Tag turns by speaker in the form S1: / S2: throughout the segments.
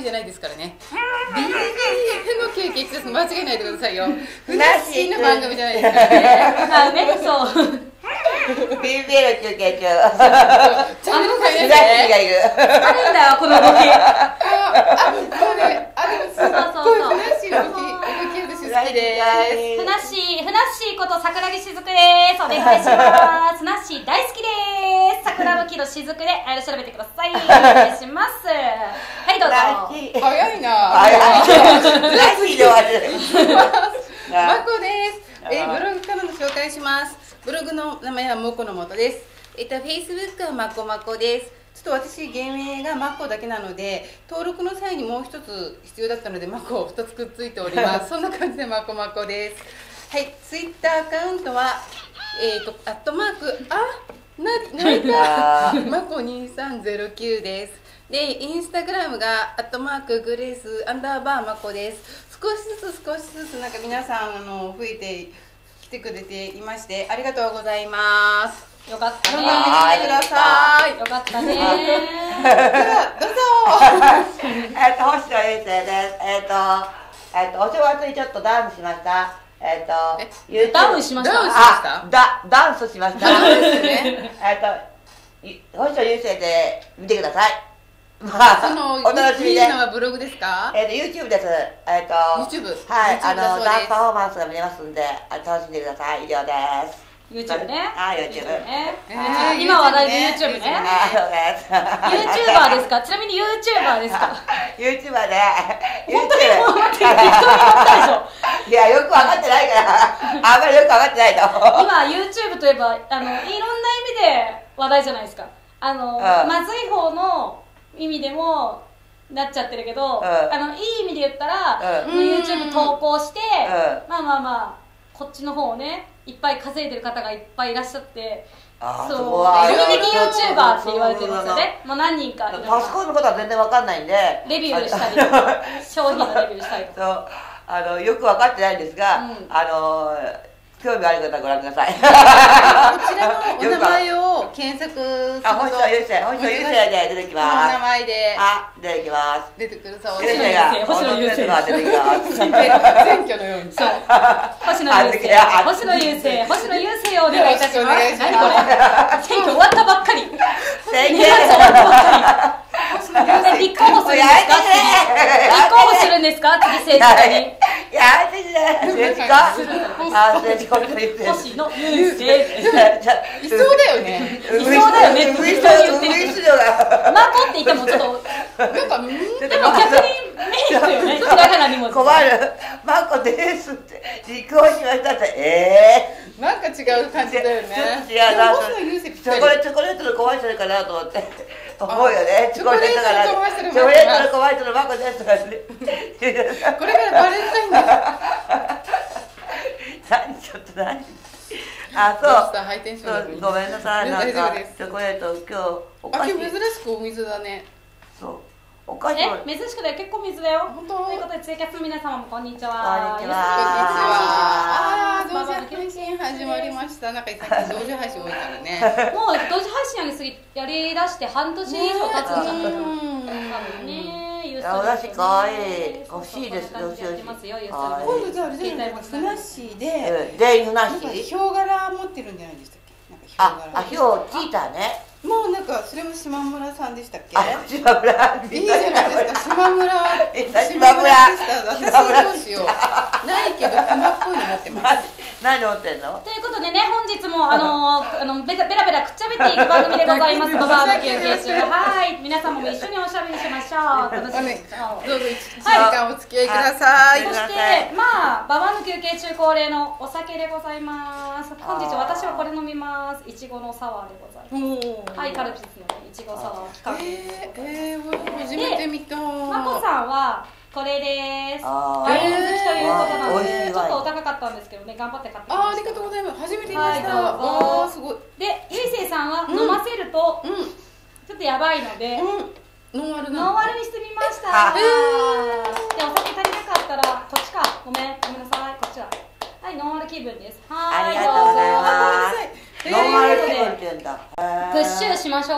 S1: じゃないですからね。BL の経験です。間違えないでくださいよ。ふなっしーの番組じゃないですからね。
S2: あね、そう。
S3: BL 中継中。
S1: チャンネル変え
S3: ふなっし
S1: ないで。
S3: ーがいる。
S2: あるんだよ、この動き。
S1: これ、でもすっごいふなっしーの動き私好きです。
S2: ふなっしーこと桜木しずくです。お願いします。ふなっしー大好きです。桜の木のしずくで調べてください。お願いします。はいどうぞ。
S1: 早いな。
S3: 早い。ふなっしーで終わる。
S1: まこです。ブログからの紹介します。ブログの名前はもこのもとです。Facebook はまこまこです。ちょっと私芸名がまこだけなので登録の際にもう一つ必要だったのでまこ2つくっついておりますそんな感じでまこまこです。はい、ツイッターアカウントはアットマークまこ2309です。でインスタグラムがアットマークグレースアンダーバーまこです。少しずつなんか皆さん増えてきてくれていましてありがとうございます。
S2: よかったね。
S1: 見てください。
S2: よかったね。
S1: どうぞ。
S3: 星野ゆうせいです。お正月にちょっとダウンしました。
S2: ダウンしました。
S3: ダンスしました。
S1: ダウンですね。
S3: 星野ゆうせいで見てください。
S1: その
S3: お楽しみで。
S1: 見るのはブログですか
S3: ？YouTube です。
S1: YouTube。
S3: はい、ダンスパフォーマンスが見れますんで、楽しんでください。以上です。
S2: YouTube ね。
S3: YouTube
S2: ね。今話題の YouTube ね。
S3: そうです。
S2: YouTuber ですか？ちなみに YouTuber ですか
S3: ？YouTuber で。
S2: 本当にもう待って適当に言ったでしょ。
S3: いやよく分かってないから。あんまりよく分かってないと。
S2: 今 YouTube といえばいろんな意味で話題じゃないですか。まずい方の意味でもなっちゃってるけど、いい意味で言ったら、YouTube 投稿して、まあこっちの方をねいっぱい稼いでる方がいっぱいいらっしゃって、そうコミュニティ YouTuber って言われてるんですよね。もう何人か
S3: パソコンのことは全然分かんないんで
S2: レビューしたりとか商品のレビューしたりとか
S3: そうよく分かってないんですが、興味ある方はご覧ください。こ
S1: ちらのお名前を検索すると
S3: 星野ゆうせいで出てきます。
S1: この名前で
S3: 出てきます。
S1: 出てくるそう
S2: 星野ゆうせい
S3: が出てきます。
S1: 選挙のように
S2: そう星野ゆうせいをお願いいたします。何これ選挙終わったばっかり。
S3: 選挙
S2: 立候補するんですか？立候補するんですか？次政治家に。
S3: やめてね。政治家？
S2: 星野ゆうせい。
S1: いそうだよね。
S2: いそうだよね。
S3: ウグイス量が。
S2: マコって言ってもちょっと
S1: なんか
S2: でも逆に目につくよね。ひらがなにも。
S3: 困る。マコですって立候補しましたって。
S1: なんか違う感じだよね。
S3: 違うな。
S1: 星野ゆうせいぴったり。
S3: チョコレートの怖い人かなと思って。思うよね。
S1: チョコレートの怖い人
S3: のマコですとかね。
S1: これからバレンタインだ。
S3: ちょっと何？そう。
S1: ハイテンション。
S3: ごめんなさい。なんかチョコレート今日お菓子。
S1: 今日珍しくお水だね。
S3: そう。お菓子。
S2: 珍しくだよ。結構水だよ。
S1: 本当。
S2: ということでツイキャスの皆様もこんにちは。
S3: こんにちは。
S1: 同時配信始まりました。なんか最近同時配信多いからね。
S2: もう同時配信やりだして半年以上経つんじゃない？多分ね。
S3: おだしかわいい。欲しいです。
S1: 今度じゃああれじゃないですか。ふなっしーで。
S3: 全員ふなっしー。
S1: ヒョウ柄持ってるんじゃないでしたっけ？
S3: ヒョウチーターね。
S1: もうなんかそれも島村さんでしたっけ？
S3: 島村。
S1: いいじゃないですか。島村でした。私はどうしよう。ないけど花っぽいの持ってます。
S3: 何持ってんの？
S2: ということでね、本日もベラベラくっちゃべっていく番組でございます。バーベキュー研修。はい、皆様も一緒におしゃべりしましょう。楽しみにしましょう。
S1: どうぞ1時間お付き合いください。
S2: そしてババの休憩中恒例のお酒でございます。本日私はこれ飲みます。いちごのサワーでございます。はい、カルピスのいちごサワー期間
S1: 初めて見た。
S2: まこさんはこれです。ワイン好きということなので、ちょっとお高かったんですけどね、頑張って買ってきました。
S1: ありがとうございます。初めて見ました。すごい。
S2: で、ゆいせいさんは飲ませるとちょっとやばいのでノンアルにしてみました。で、お酒足りなかったらこっちか。ごめんなさい、こっちだ。はい、ノンアル気分です。
S3: ありがとうございます。ノンアル気分って言うんだ。
S2: プッシュしましょうか。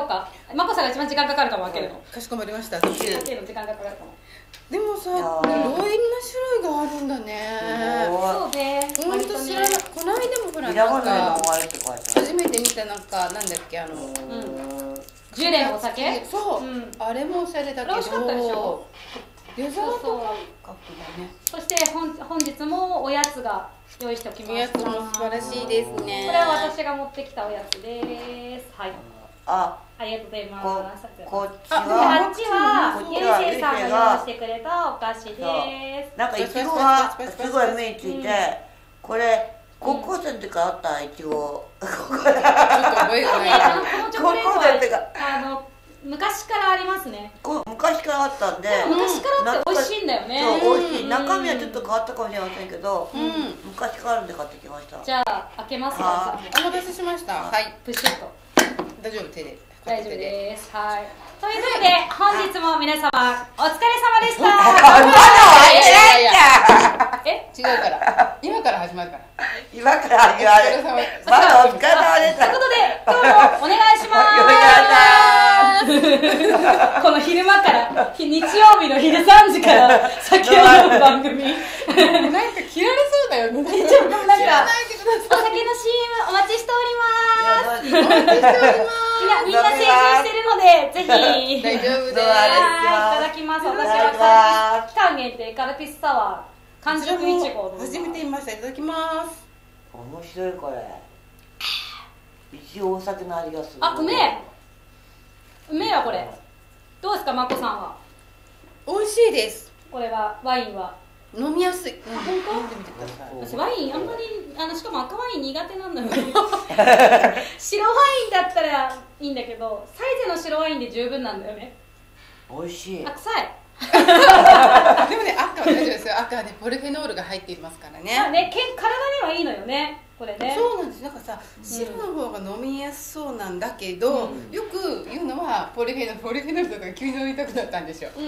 S2: まこさんが一番時間かかるかも開けるの。
S1: かしこまりました。
S2: 開けるの時間がかかるかも。
S1: でもさ、これいろんな種類があるんだね。
S2: そうね。
S1: 本当知らない。この間もほらなんか初めて見たなんかなんだっけ
S2: ジュレのお酒。
S1: そう。あれもおしゃれだけど。
S2: 美味しかったでしょ。
S1: デザート感覚だね。
S2: そして本日もおやつが用意しておきました。
S1: おやつも素晴らしいですね。
S2: これは私が持ってきたおやつです。はい。ありがとうございます。
S3: こっち
S2: はゆうせいさんが用意してくれたお菓子です。
S3: なんかいちごがすごい目について、これ高校生の時からあったいちご。ちょっと
S1: 覚えがない。
S2: このチョコレートは昔からありますね。
S3: 昔からあったんで。
S2: 昔からって美味しいんだよね。
S3: そう美味しい。中身はちょっと変わったかもしれませんけど、昔からあるんで買ってきました。
S2: じゃあ開けますよ。
S1: お待たせしました。はい。
S2: プシュッと。
S1: 大丈夫手で。
S2: 大丈夫です。はい。ということで本日も皆様お疲れ様でした。
S1: 違うから。今から始まるから。
S3: 今から始まる。まだお疲れ様でした。
S2: ということで今日もお願いします。この昼間から日曜日の昼3時から酒を飲む番組。
S1: なんか切られそうだよね。
S2: なんかお酒の CM お待ちしております。みんな成人してるのでぜひ。
S1: 大丈夫です。
S2: いただきます。私は期間限定カルピスサワー完熟いちご。
S1: 初めて見ました。いただきます。
S3: 面白いこれ。一応お酒の味がする。
S2: あ、うめえ。うめえわこれ。どうですかまこさんは。
S1: 美味しいです。
S2: これはワインは
S1: 飲みやすい。
S2: 本当？
S1: 飲んでみてください。
S2: 私ワインあんまりしかも赤ワイン苦手なんだよね。白ワインだったらいいんだけど、サイゼの白ワインで十分なんだよね。
S3: 美味しい。
S2: あ、臭い。
S1: でもね、赤は大丈夫ですよ。赤はね、ポリフェノールが入っていますからね。
S2: 体にはいいのよね、これね。
S1: そうなんです。なんかさ、白の方が飲みやすそうなんだけど、よく言うのはポリフェノールとか急に飲みたくなったんでしょ。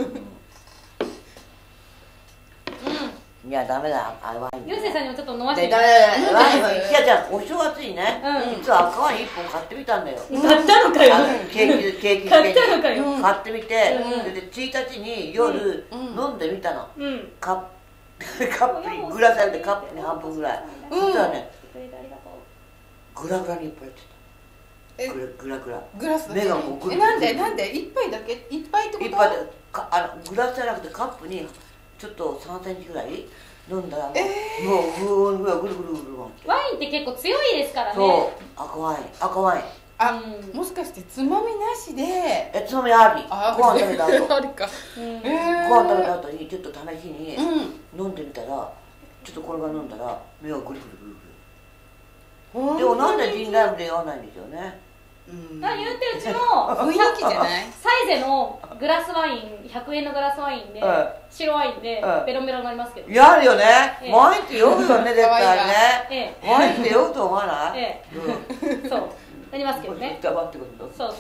S3: いやダメだ、ワイン。
S2: ゆうせいさんにもちょっと飲ませて。
S3: ダメだ、ワインは。いやじゃあお正月にね、実は赤ワイン1本買ってみたんだよ。
S2: 買ったのかよ。
S3: ケーキ
S2: 買ったのかよ。
S3: 買ってみて、それで1日に夜飲んでみたの。カップにグラスあるでカップに半分ぐらい。そしたらね、グラグラにいっぱいやってた。グラ
S1: グラスだけ。
S3: 目がもうグラ。
S1: なんで一杯だけ？一杯ってこと？
S3: 一杯でグラスじゃなくてカップにちょっと3センチぐらい飲んだらもうぐるぐるぐる。
S2: ワインって結構強いですからね。
S3: そう赤ワイン。
S1: あ、もしかしてつまみなしで？
S3: つまみあり。ご飯食べた後。
S1: ありか。
S3: ご飯食べた後にちょっと試しに飲んでみたら、ちょっとこれが飲んだら目がぐるぐるぐるぐる。でもなんでジンライブで言わないんですよね。
S2: 言うてうちも
S1: 雰囲気じゃない？
S2: サイゼのグラスワイン、100円のグラスワインで白ワインでベロンベロンになりますけど。
S3: やるよね。ワインって酔うよね絶対ね。ワインって酔うと思わない？
S2: そうなりますけどね。
S3: 黙ってくるの。
S2: そう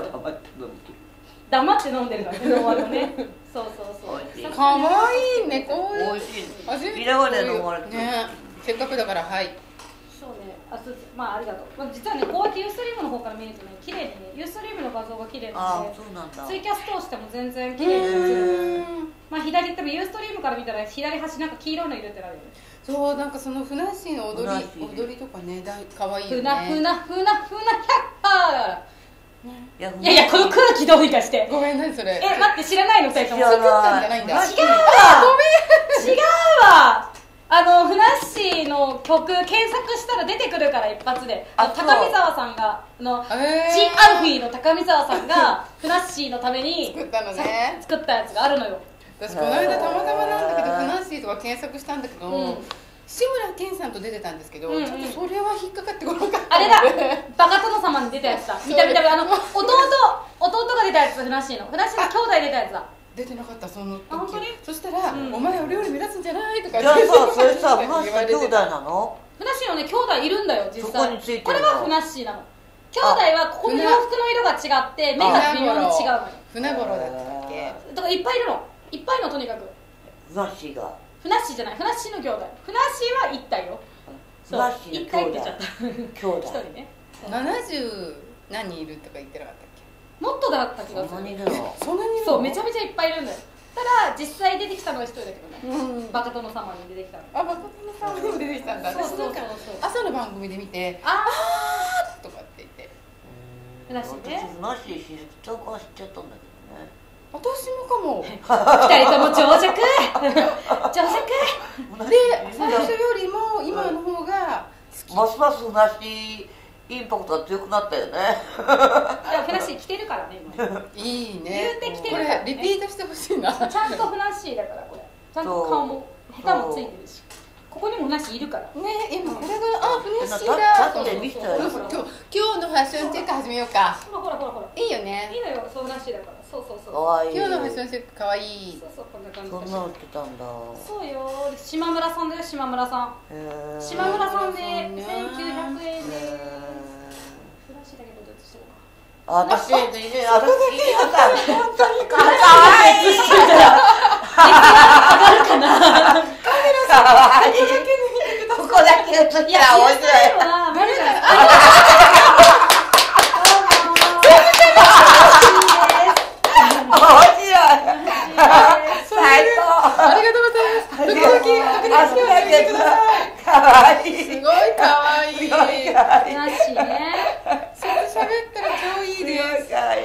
S3: 黙って飲んでる。
S2: 黙って飲んでるからね、ノンアルね。そう。
S1: かわいいね、こういう。
S3: 美味しい。ピラゴで飲まれてる。
S1: せっかくだからはい。
S2: そうね、まあありがとう。実はね、こうやってユーストリームの方から見るとね、綺麗にね、ユーストリームの画像が綺麗なので、ツイキャス通しても全然綺麗に映る。まあ左ってユーストリームから見たら左端なんか黄色いのいるってなるよね。
S1: そう、なんかそのふなっしーの踊りとかね、かわいいよね。
S2: ふな100%だ。いやこの空気どうにかして。
S1: ごめん、何それ。
S2: 待って知らないの2人とも。
S1: 作ったんじゃないんだ。
S2: 違うわ。違うわ。ふなっしーの曲検索したら出てくるから一発で。高見沢さんがジ・アルフィーの高見沢さんがふなっしーのために
S1: 作ったのね。
S2: 作ったやつがあるのよ。
S1: 私この間たまたまなんだけどふなっしーとか検索したんだけど、志村けんさんと出てたんですけど、ちょっとそれは引っかかってこなかった。
S2: あれだ、バカ殿様に出たやつだ。見た弟が出たやつ、ふなっしーの兄弟出たやつだ。
S1: 出てなかった、その時。そしたら、お前俺より目立つんじゃないとか
S3: じゃあさ、それさ、ふなっしー兄弟なの？
S2: ふなっしーのね、兄弟いるんだよ、実際。
S3: そこについてるの。
S2: これはふなっしーなの。兄弟はここの洋服の色が違って、目が微妙に違うのよ。
S1: 船頃だったっけ？
S2: だからいっぱいいるの。いっぱいのとにかく。
S3: ふなっしーが。
S2: ふなっしーじゃない、ふなっしーの兄弟。ふなっしーは一体よ。
S3: ふなっしーの兄弟。
S2: 一体って言っちゃった。
S3: 兄弟。
S2: 一人ね。
S1: 70何人いるとか言ってなかったっけ？
S2: もっとだった気がする。
S3: そんなにいるの？
S1: そんなにいるの？
S2: そうめちゃめちゃいっぱいいるんだよ。ただ実際出てきたのは一人だけどね、バカ殿様に出てきたの。
S1: あ、バカ殿様にも出てきたんだ。
S2: そうそうそうそう。
S1: 朝の番組で見て、
S2: あ
S1: ーとかって言って。
S2: ふなっしーね。
S3: ふなっしー人から知っちゃったんだけどね。
S1: 私もかも。
S2: 二人とも長尺長尺
S1: で、最初よりも今の方が好き。
S3: ますますふなっしーインパクトが強くなったよね。
S2: でもふなっしー着てるからね今。
S1: いいね。
S2: 言うて着てるからね。
S1: これリピートしてほしいな。
S2: ちゃんとふなっしーだからこれ。ちゃんと顔も下手もついてるし。ここにもふなっしーいるから。
S1: ね、今これがふなっしーだと思って。今日のファッションチェック始めようか。
S2: ほら。
S1: いいよね。
S2: いいのよ、そうふなっしーだから。そう。
S1: 今日のファッションチェック可愛い。
S2: そうこんな感じ。
S3: そんなの売ってたんだ。
S2: そうよ、島村さんだよ、島村さん。島村さんで1900円で。ふなっしーだけどどうしてるか。
S3: 私ね、
S1: 本当に
S3: かわいい。
S2: 上がるかな。
S3: ここだけ映ったら面白い。最高。
S1: ありがとうございます。時々
S3: かわいい。
S1: すごいかわいい。
S2: ふなっしーね。
S1: そう喋ったら超いいです。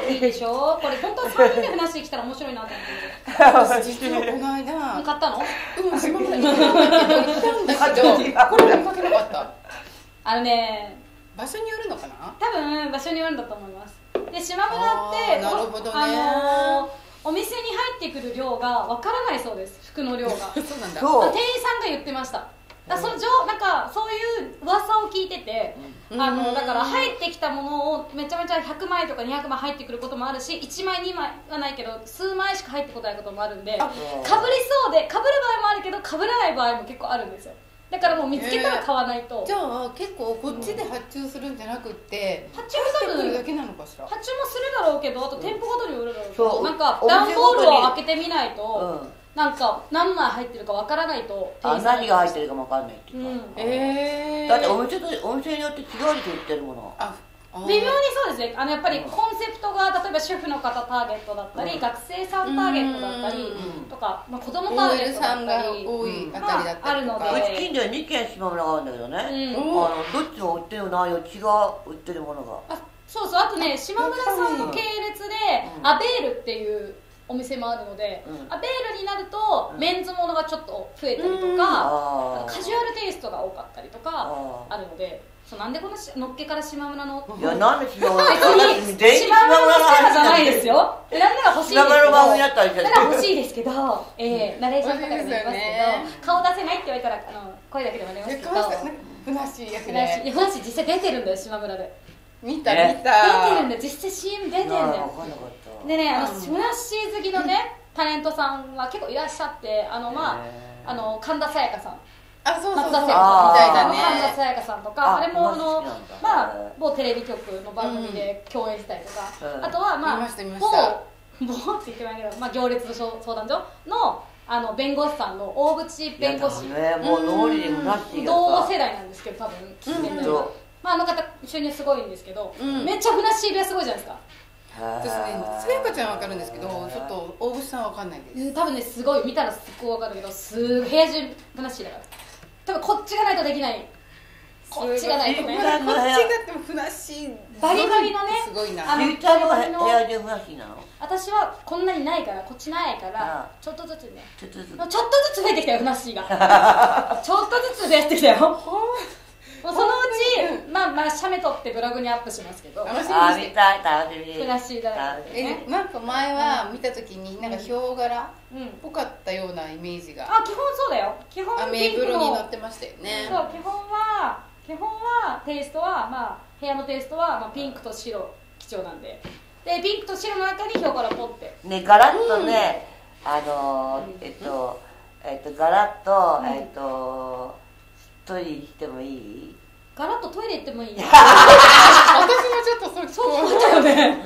S2: いいでしょ。これ本当は3人でふなっしー来たら面白いなと思って。
S1: 実はこの間
S2: 買ったの？
S1: 島村に行ったんだけど、これでもかけなかった。
S2: あのね、
S1: 場所によるのかな？
S2: 多分場所によるんだと思います。で、島村って
S1: なるほどね。
S2: お店に入ってくる量がわからないそうです。服の量が。
S1: そうなんだ。
S2: 店員さんが言ってました。なんかそういう噂を聞いてて、だから入ってきたものをめちゃめちゃ100枚とか200枚入ってくることもあるし、1枚2枚はないけど数枚しか入ってこないこともあるんで、かぶりそうでかぶる場合もあるけどかぶらない場合も結構あるんですよ。だからもう見つけたら買わないと。
S1: じゃあ結構こっちで発注するんじゃなくて、
S2: 発注も多分
S1: だけなのかしら。
S2: 発注もするだろうけど、あと店舗ごとによるだろうけど、
S3: そう
S2: なんか段ボールを開けてみないと、なんか何枚入ってるかわからないと。
S3: 何が入ってるかもわかんないっていうか。だってお店によって違うって言ってるもの。
S2: 微妙にそうですね。やっぱりコンセプトが例えば主婦の方ターゲットだったり、学生さんターゲットだったりとか、子供ターゲットだったり
S1: 多いあたりだったり
S2: あるので、
S3: うち近所に2軒島村があるんだけどね、どっちも売ってる内容違う売ってるものが。
S2: そうあとね、島村さんの系列でアベールっていうお店もあるので、アベールになるとメンズものがちょっと増えたりとか、カジュアルテイストが多かったりとかあるので、なんでこののっけから島村の、
S3: いや、なんで島村
S2: 別に島村のキャラじゃないですよ。なんなら欲しいですけど、
S3: 島村の番組だったりして
S2: なら欲しいですけど、ナレーションとかでも言いますけど、顔出せないって言われたら声だけでもありますけど、
S1: ふなっしー役で。
S2: ふなっしー実際出てるんだよ、島村で。
S1: 見た。
S2: 出てるんだよ、実際 CM 出てるんだよ。でね、ふなっしー好きのねタレントさんは結構いらっしゃって、神田沙也加さん、
S1: そう
S2: 松田聖子
S1: みたいだね。
S2: 神田沙也加さんとか、あれも某テレビ局の番組で共演したりとか、あとは某って言ってないけど、行列相談所の弁護士さんの大渕弁護士、
S3: もう脳裏にもなって
S2: 同世代なんですけど、多分年代は。あの方収入すごいんですけど、めっちゃふなっしー部屋すごいじゃないですか。
S1: 私ね、さやかちゃんは分かるんですけど、ちょっと大渕さんは分かんないです。
S2: 多分ね、すごい見たらすっごい分かるけど、部屋中ふなっしーだから。多分こっちがないとできない。こっちがないとね。
S1: こっちがってもふなっしー
S2: バリバリのね、
S1: すごいな。
S3: ゆうちゃんの部屋中ふなっしーなの？
S2: 私はこんなにないから、こっちないからちょっとずつね、
S3: ちょっとず
S2: つ増えてきたよ、ふなっしーが。ちょっとずつ増やしてきたよ。そのうち写メ撮ってブログにアップしますけど、
S3: 見たい、楽しみ。
S2: ふなっしーだらけでね。
S1: なんか前は見た時になんかヒョウ柄っぽかったようなイメージが。
S2: 基本そうだよ。基本
S1: アメブロに載ってましたよね。
S2: そう、基本はテイストは部屋のテイストはピンクと白基調なんで、ピンクと白の中にヒョウ柄ポって
S3: ね、ガラッとね、ガラッとトイレしてもいい？
S2: ガラッとトイレ行ってもいい？
S1: 私もちょっと
S2: そう思ったよね。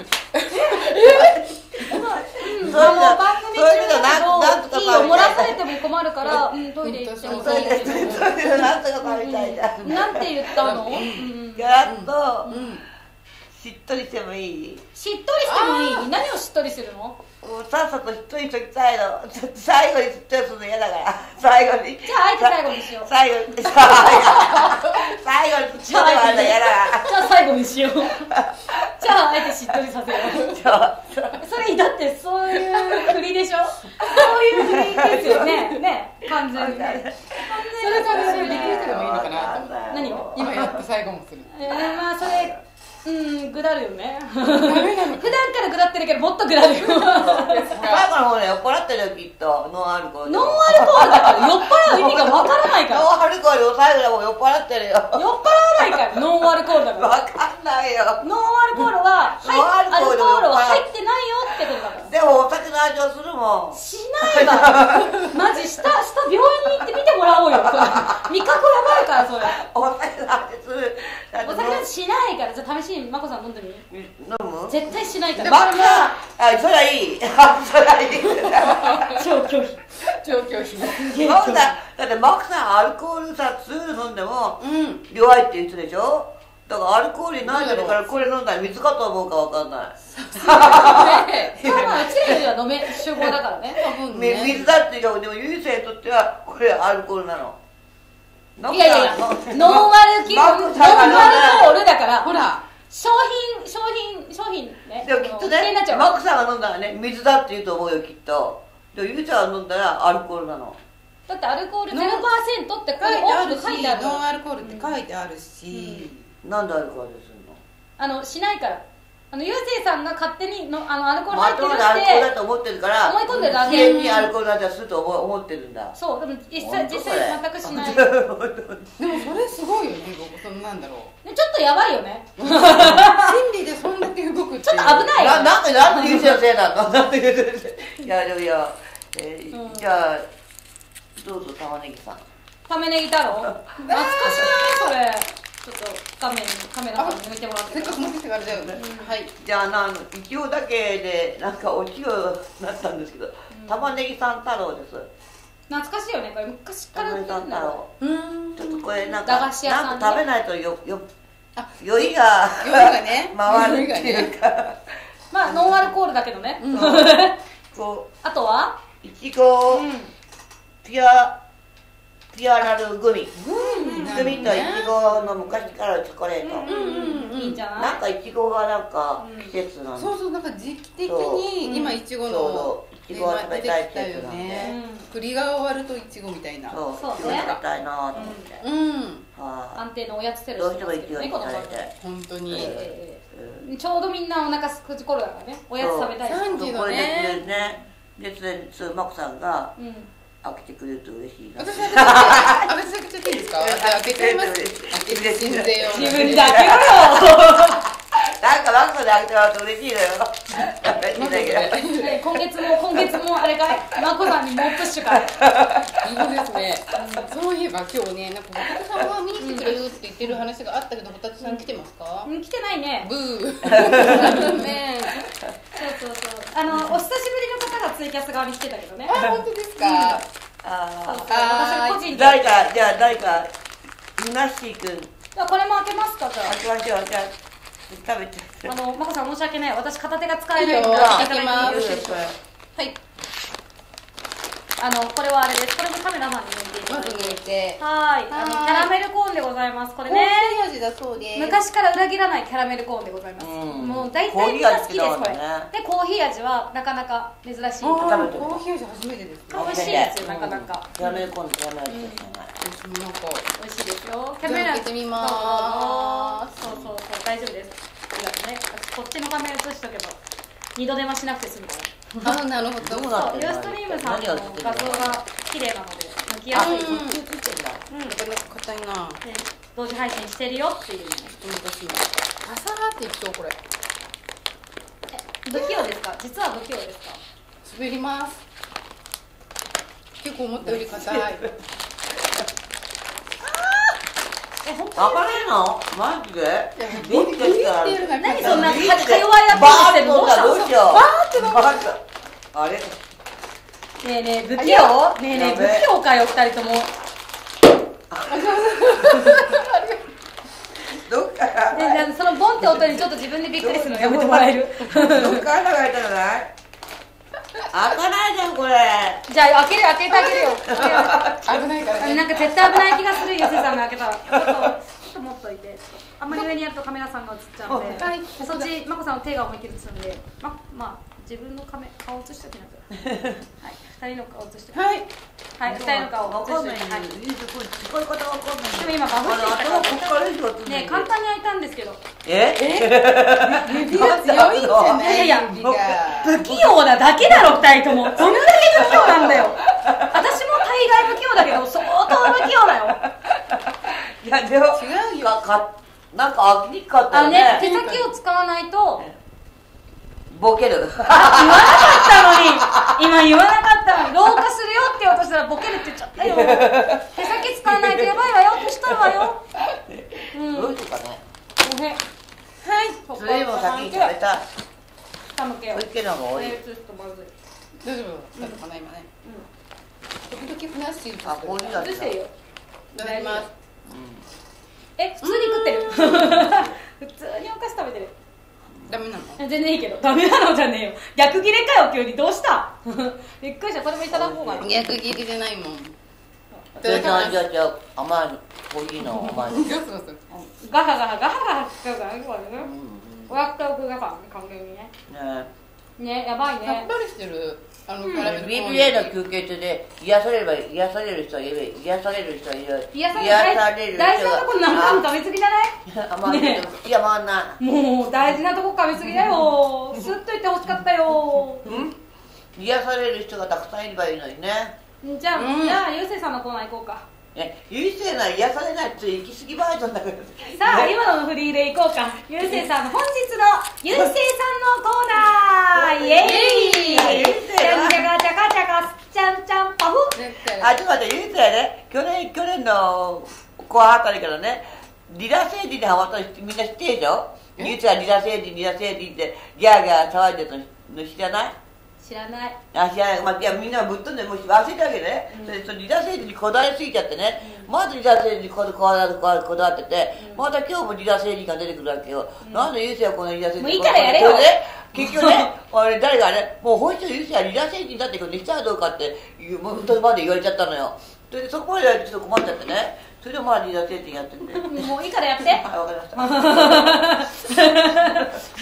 S2: 番組中だけど、いいよ、漏らされても困るから、トイレ行ってもいい。
S3: トイレなんとか買いたいじゃん。
S2: なんて言ったの？
S3: ガラッとしっとりしてもいい？
S2: しっとりしてもいい？何をしっとりするの？
S3: さっさとしっとりしときたいの。最後にしっとりするの嫌だから。最後に。
S2: じゃああえて最後にしよう。
S3: 最後に。最後にしっとりは嫌だから。
S2: じゃあ最後にしよう。じゃああえてしっとりさせよう。それだってそういう振りでしょ。そういう振りですよね。ね、完全に。
S1: それからリクエストでもいいのかなと思って。
S2: 何を？
S1: 今やって最後もする。
S2: まあそれぐだるよね。普段からぐだってるけどもっとぐだるよ。
S3: 最後の方ね、酔っ払ってるよきっと。ノンアルコール。
S2: ノンアルコールだから酔っ払う意味がわからないから。
S3: ノンアルコールを最後でも酔っ払ってるよ。
S2: 酔っ払わないからノンアルコールだから。
S3: わかんないよ。
S2: ノンアルコールはアルコールは入ってないよってことだから。
S3: でもお酒の味をするもん。
S2: しないわ。マジ下病院に行って見てもらおうよ。味覚やばいからそれ。
S3: お酒の味する。
S2: お酒の味しないから。じゃあ試しにまこさん飲んでみ。
S3: 飲む？
S2: 絶対しないから。
S3: バカ！あ、それはいい。それはいい。
S2: 超拒否。
S1: 超拒否。
S3: だってマクさんアルコールさ2飲んでも弱いって言ってたでしょ。だからアルコールにないんだからこれ飲んだら水かと思うかわかんない。
S2: まあうちらよりは飲め集合だからね。
S3: 水だって言うけど、でもゆうせいにとってはこれアルコールなの。
S2: いやいやいや、ノンアルコールだから。
S1: ほら。
S2: 商品ね。
S3: でもきっとね、マックさんが飲んだらね、水だって言うと思うよきっと。でもゆうちゃんが飲んだらアルコールなの。
S2: だってアルコール 0% ってこれ大きく書いてある。
S1: ノンアルコールって書いてあるし。
S3: なんでアルコールする
S2: の？しないから。ゆうせいさんが勝手にアルコール入ってるって。
S3: アルコールだと思ってるから。
S2: 思い込んでるだけ。
S3: 自然にアルコールの味はすると思ってるんだ。
S2: そう、でも実際全くしない。
S1: でもそれすごいよね、そんなんだろう。
S2: ちょっとやばいよね。
S1: 心理でそんだけ動くって。
S2: ちょっと危ないよ。
S3: なんでゆうせいのせいなの？なんでゆうせいのせい。いやでもいや、じゃあどうぞ玉ねぎさん。
S2: 玉ねぎ太郎。懐かしいなそれ。ちょっとカメラさんに抜いてもらって。
S1: せっかく持ってきてからじゃあね。はい。
S3: じゃあ一応だけでなんかおちよなったんですけど、玉ねぎさん太郎です。
S2: 懐かしいよね、これ昔から売ってるんだよ。
S3: ちょっとこれなんか
S2: 駄菓子屋さん
S3: 食べないと酔いが
S1: ね
S3: 回るっていうか。
S2: まあノンアルコールだけどね。あとはい
S3: ちごピアラルグミといちごの昔からのチョコレート。
S2: いいんじゃない？
S3: なんかいちごがなんか季節なの。
S1: そうそう、なんか時期的に今いちごの
S3: いちごが食べたいってやつなんで、
S1: 栗が終わるといちごみたいな。
S3: そう、いちご食べたいなと思って。
S2: 安定のおやつセル
S3: どうしてもいちごに食べて。
S1: 本当に。
S2: ちょうどみんなお腹すく頃だからね。おやつ食べたい。
S1: 3時のね。
S3: で、マコさんが開けてくれると嬉しいな。
S1: 私開けちゃっていいですか？開けちゃいます。開けて信ぜよう。
S2: 自分で開けろよ。
S3: なんかマコで開けてもらうと嬉しいのよ。
S2: 今月もあれかい？マコさんにもうプッシュかい？
S1: いいですね。そういえば今日ね、なんかホタテさんは見に来てくれるって言ってる話があったけど、ホタテさん来てますか？
S2: 来てないね。
S1: ブー。ね。
S2: そう。お久しぶりの方がツイキャス側に来てたけどね。
S1: 本当ですか？
S2: 私個人で。
S3: 誰かゆなっしーくん。
S2: これも開けますか？じゃあ。
S3: 開けましょう。じゃあ食べて。
S2: まこさん申し訳ない。私片手が使えないので
S1: 開けます。はい。
S2: これはあれです。これもカメラさんに抜いていただいて。
S1: まず抜いて。
S2: はい。キャラメルコーンでございます。これね。
S1: コーヒー味だそうです。
S2: 昔から裏切らないキャラメルコーンでございます。もう大体みんな好きですこれ。でコーヒー味はなかなか珍しい。
S1: コーヒー味初めてです。
S2: 美味しいですよなかなか。
S3: キャラメルコーンキャラメル味ですね。
S1: なんか
S2: 美味しいですよ。
S1: キャラメル開けてみま
S2: ーす。そう大丈夫です。私こっちの画面映しとけば二度手間しなくて済むから。
S1: なるほど。
S2: ユーストリームさんの画像が綺麗なので抜きやすい。
S1: 硬いな。
S2: 同時配信してるよっていうね。
S1: 難しい。パサーっていきそうこれ。
S2: 不器用ですか？実は不器用ですか？
S1: 滑ります。結構思ったより硬い。
S2: 本当に
S3: 開かないの？マジで？
S2: 何そんなか弱いアピールしてるの？どうしよう。
S1: バーってなって。
S3: あれ？
S2: ねえ不器用？ねえ不器用かよ二人とも。
S3: どっから
S2: でそのボンって音にちょっと自分でびっくりするのやめてもらえる？
S3: どっから穴が開いたのない開かないじゃんこれ。
S2: じゃあ開けてあげるよ。
S1: 危ないからね。
S2: なんか絶対危ない気がする。ゆせさんが開けたらちょっと持っといて、あんまり上にやるとカメラさんが映っちゃうんで、
S1: はい、
S2: そっちまこさんの手が思いっきり映るんで、まあ自分の顔映しておきなさい。はい、二人の顔映して。
S1: はい。
S2: はい、二人の顔
S3: わかんないよ。
S2: 映して。はい。
S3: 使い方わかんない。
S2: でも今バグって
S3: 頭こっから以上
S2: ね、簡単に開いたんですけど。
S1: 指が強いんじゃない？
S2: いや
S1: 指が
S2: 不器用なだけだろ、二人とも。どんだけ不器用なんだよ。私も大概不器用だけど、相当不器用だよ。
S3: いやでも
S1: 違うよ。
S3: なんか開きにくかったよね。
S2: 手先を使わないと。
S3: ボケる。
S2: 言わなかったのに、今言わなかったのに、老化するよって言おうとしたらボケるって言っちゃったよ。手先使わないとやばいわよってしたわよ。
S3: どういうことかね。
S2: はい。
S3: それも先に食べたい。
S2: 下向けよう。
S3: 小池の方が多い。
S2: ちょっとまずい。
S1: 大丈夫だったかな今ね。時々ふなっしーと
S3: あ、こういうやつだ。
S2: 映してよ。
S1: いただきます。
S2: 普通に食ってる。普通にお菓子食べてる。
S1: ダメなの？
S2: 全然いいけど、ダメなのじゃねえよ。逆切れかよ、急に。どうした？びっくりした。これもいただこうかな。
S1: 逆切りじゃないもん。
S3: じゃあ甘いコーヒーの甘い。
S2: ガハガハガハガハ聞くからね、これね。親と奥が完全にね。ね、やばいね。
S1: さっぱりしてる。
S3: BBA の休憩中で癒される人はいる。癒される人はいる。
S2: 大事なとこ何回も噛みすぎじゃない？
S3: いや、回んない。
S2: もう大事なとこ噛みすぎだよ。スッと言ってほしかったよ。
S3: 癒される人がたくさんいればいいのにね。
S2: じゃあゆうせいさんのコーナー行こうか。
S3: ゆうせいなら癒されないと行き過ぎバージョンだけど。
S2: さあ今のフリーで行こうか。ゆうせいさんの本日のゆうせいさんのコーナー、イエーイ。じゃんじゃがじゃかじゃかちゃんちゃんパフ。
S3: あ、ちょっと待って、ゆうせいね、去年の後半あたりからね、リラ星人にハマった人みんな知ってるでしょ。ゆうせいはリラ星人ってギャーギャー騒いでたの知らない？
S2: 知らない。
S3: 知らない。いや、みんなぶっ飛んでもう忘れたわけね。それリラ星人にこだわりすぎちゃってね、まずリラ星人にこだわってて、また今日もリラ星人が出てくるわけよ。なんでゆうせいはこのリラ星人
S2: もういいからやれよ。
S3: 結局ね、誰がね、もう本質ゆうせいはリラ星人だってことにしたらどうかってもう本当にまで言われちゃったのよ。でそこまでやるとちょっと困っちゃってね。それでまあリラ星人やってて。
S2: もういいからやって。
S3: はい、わかりました。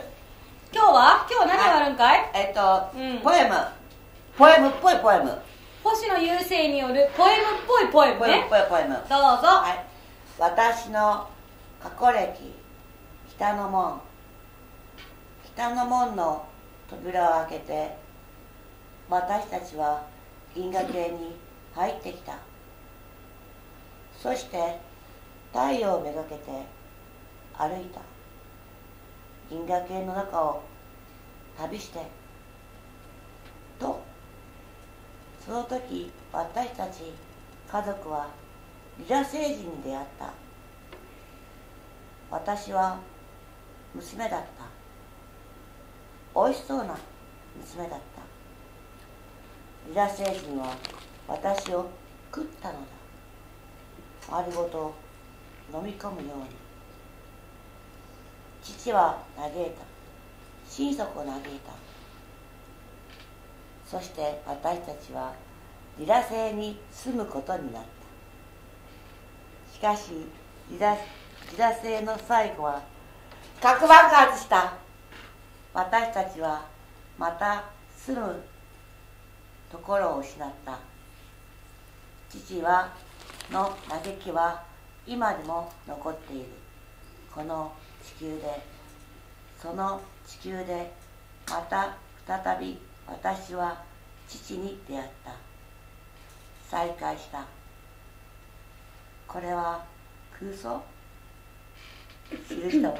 S2: 今日は何があるんかい？
S3: ポエムっぽいポエム。
S2: 星野雄星によるポエムっぽいポエムね。
S3: ポエム。
S2: どうぞ。
S3: はい。私の過去歴、北の門の扉を開けて、私たちは銀河系に入ってきた。そして太陽をめがけて歩いた。銀河系の中を旅してと、その時私たち家族はリラ星人に出会った。私は娘だった。おいしそうな娘だった。リラ星人は私を食ったのだ。丸ごと飲み込むように。父は嘆いた。心底嘆いた。そして私たちはリラ星に住むことになった。しかしリラ星の最後は核爆発した。私たちはまた住むところを失った。父の嘆きは今でも残っている。この地球で、その地球でまた再び私は父に出会った。再会した。これは空想？知る人もいない。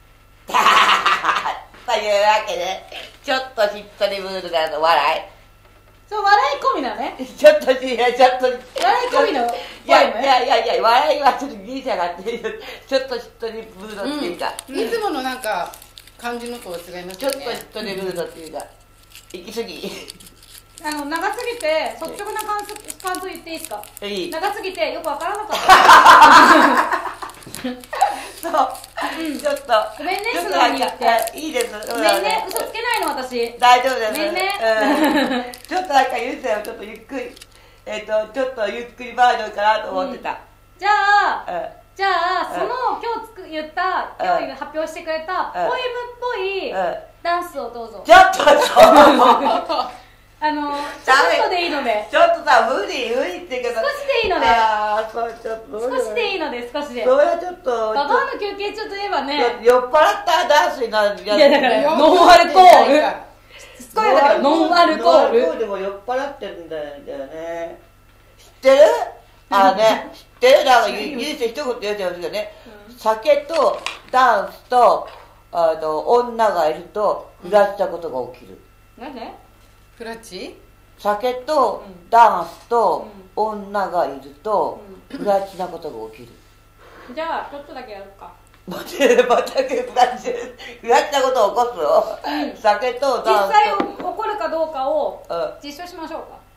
S3: というわけで、ちょっとしっとりムードなの笑い。
S2: そう、笑い込みだね。
S3: ちょっと笑い
S2: 込みの。
S3: いや、笑いはちょっとギリシャがあって、ちょっとしっとりムードっていうか。
S1: いつものなんか感じのとは違いますよね。
S3: ちょっとしっとりムードっていうか、行き過ぎ。
S2: 長すぎて率直な感想言っていいですか？
S3: いい。
S2: 長すぎてよくわからなかった。
S3: そうちょっと
S2: ごめんね素直に言って
S3: いいです
S2: ごめんね嘘つけないの私
S3: 大丈夫です
S2: ごめんね
S3: ちょっとなんかゆうちゃんをちょっとゆっくりちょっとゆっくりバージョンかなと思ってた、
S2: じゃあその今日言った今日発表してくれたポエムっぽいダンスをどうぞ。
S3: ちょっと
S2: ちょっとでいいので
S3: ちょっとさ無理って言うけど
S2: 少しでいいので
S3: そうちょっと
S2: 少しでいいので少しで
S3: それはちょっと
S2: ババアの休憩中といえばね
S3: 酔っ払ったダンスになる
S2: いやだからノンアルコールしつこいだけどノンアルコール
S3: ノンアルコールでも酔っ払ってるんだよね。知ってる？知ってる？なんかゆうちゃん一言言ってほしいけどね、酒とダンスと女がいるとふらしたことが起きる。
S2: なんで？
S1: フラチ？
S3: 酒とダンスと女がいるとフラチなことが起きる。
S2: じゃあちょっとだけやろうか。
S3: またフラチなことを起こすよ、酒とダンスと
S2: 実際起こるかどうかを実証しましょうか。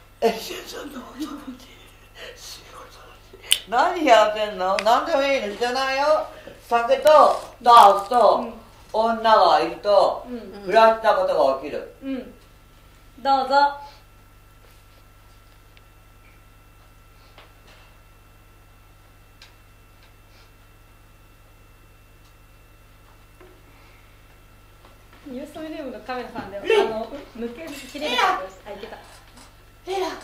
S3: 何やってんの？何でもいいの知らないよ。酒とダンスと女がいるとフラチなことが起きる。
S2: どうぞ。ニュースミネームのカメラさんで抜け切れなかったです。あ、いけた。
S3: レラ、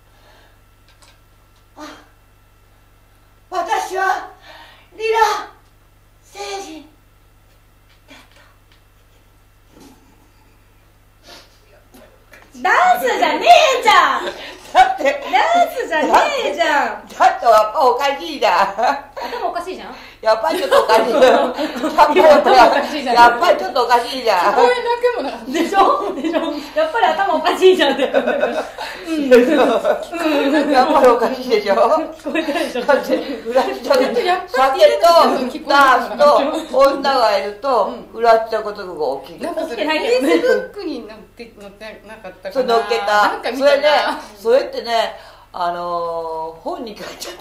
S3: 私はリラ星人だった。
S2: ダンスじゃねえじゃん。
S3: だって
S2: ダンスじゃねえじゃん。
S3: だってやっぱおかしいじゃん。
S2: 頭おかしいじゃん。
S3: やっぱりちょっとおかしいじゃん。やっぱりちょっとおかしいじゃん。
S1: 公園だけもな
S2: でしょやっぱり頭おかしいじゃんって。
S3: やっぱりおかしいでしょ。
S2: 聞こえたでしょ。
S3: だってフラチ酒とダンスと女がいるとフラチなことが起きる。
S1: なんかそれフェイスブックに載ってなかったかな。
S3: そう載っけた。
S1: なんか見たな。
S3: それってね本に書いちゃった。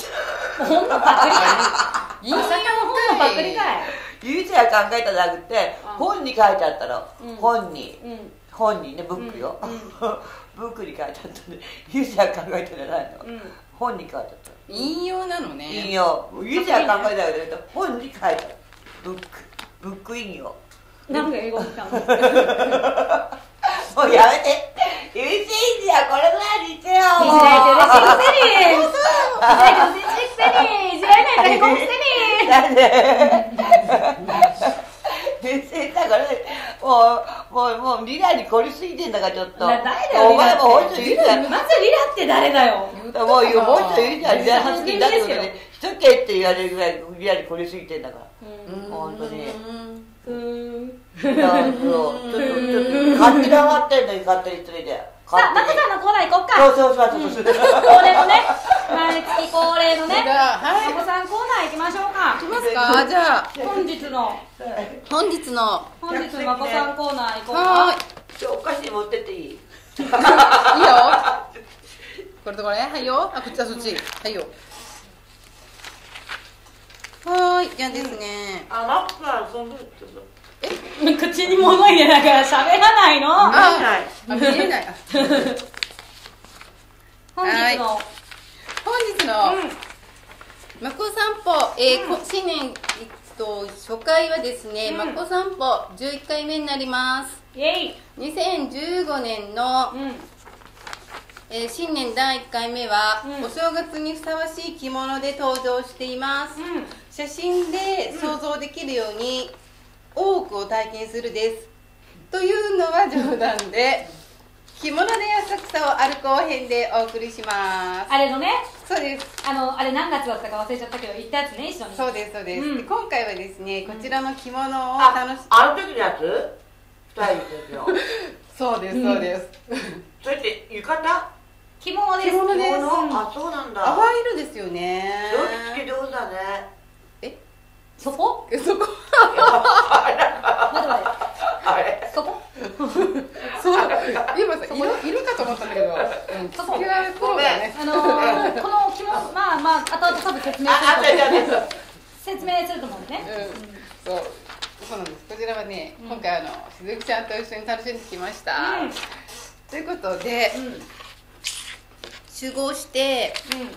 S2: 本のパクリかい。まさかの本のパクリかい。
S3: ゆうちゃんが考えたんじゃなくて本に書いちゃったの。本にね、ブックよ。ブックに書いてあったね。ゆうちゃん考えたんじゃないの。本に書いてあった。
S1: 引用なのね。
S3: 引用。ゆうちゃん考えたけど本に書いてある。ブック引用。
S2: なんか英語みたいな。
S3: もうやめて。ゆうちゃんじゃこれぐらいにしてよ。
S2: いじられてるくせに。いじられないからへこむくせに。
S3: なんでゆうちゃんだからもうリラに凝りすぎてんだからちょっと。
S2: 誰だよ。
S3: お前もほんとゆうちゃん。
S2: まずリラって誰だよ。
S3: もう一度ゆうちゃんリラ好きになってことでしとけって言われるぐらいリラに凝りすぎてんだから。本当に。ちょっと勝手に上がってんのに勝手に一人で。
S2: さあ、マコさんのコーナー行こっか。
S3: そう。
S2: 恒例のね、毎月恒例のね、
S1: はい。
S2: マコさんコーナー行きましょうか。
S1: いきますか。じゃあ
S2: 本日のマコさんコーナー行こうか。
S1: はい。
S3: お菓子持ってっていい？
S1: いいよ。これとこれ、はいよ。あ、こっちだそっち。はいよ。はい、じゃあですね。
S3: マックは遊んでるってこと？
S2: 口に物入れながら喋らないの。
S1: 見えない。
S2: 本日の
S1: マコ散歩、新年初回はですね、マコ散歩11回目になります。
S2: イエイ。
S1: 2015年の新年第1回目は、お正月にふさわしい着物で登場しています。写真で想像できるように多くを体験するです。というのは冗談で、着物で浅草を歩こう編でお送りします。
S2: あれのね。
S1: そうです。
S2: あれ何月だったか忘れちゃったけど行ったやつね、一緒に。
S1: そうです。で今回はですね、こちらの着物を
S3: 楽しあの時のやつ2人の時の
S1: そうです
S3: それって浴衣？
S2: 着物です。
S3: あ、そうなんだ。
S1: 淡い色ですよね。
S3: 着付け上手だね。
S2: そこ
S1: そこ
S3: あれ
S2: そこ
S1: そう、今さ、色かと思ったんだけど、
S2: そこ
S1: プロだね。
S2: この着物、まあ後々多分説明すると。 説明すると思うんでね。
S1: そうなんです。こちらはね、今回鈴木ちゃんと一緒に楽しんできました。ということで、集合して、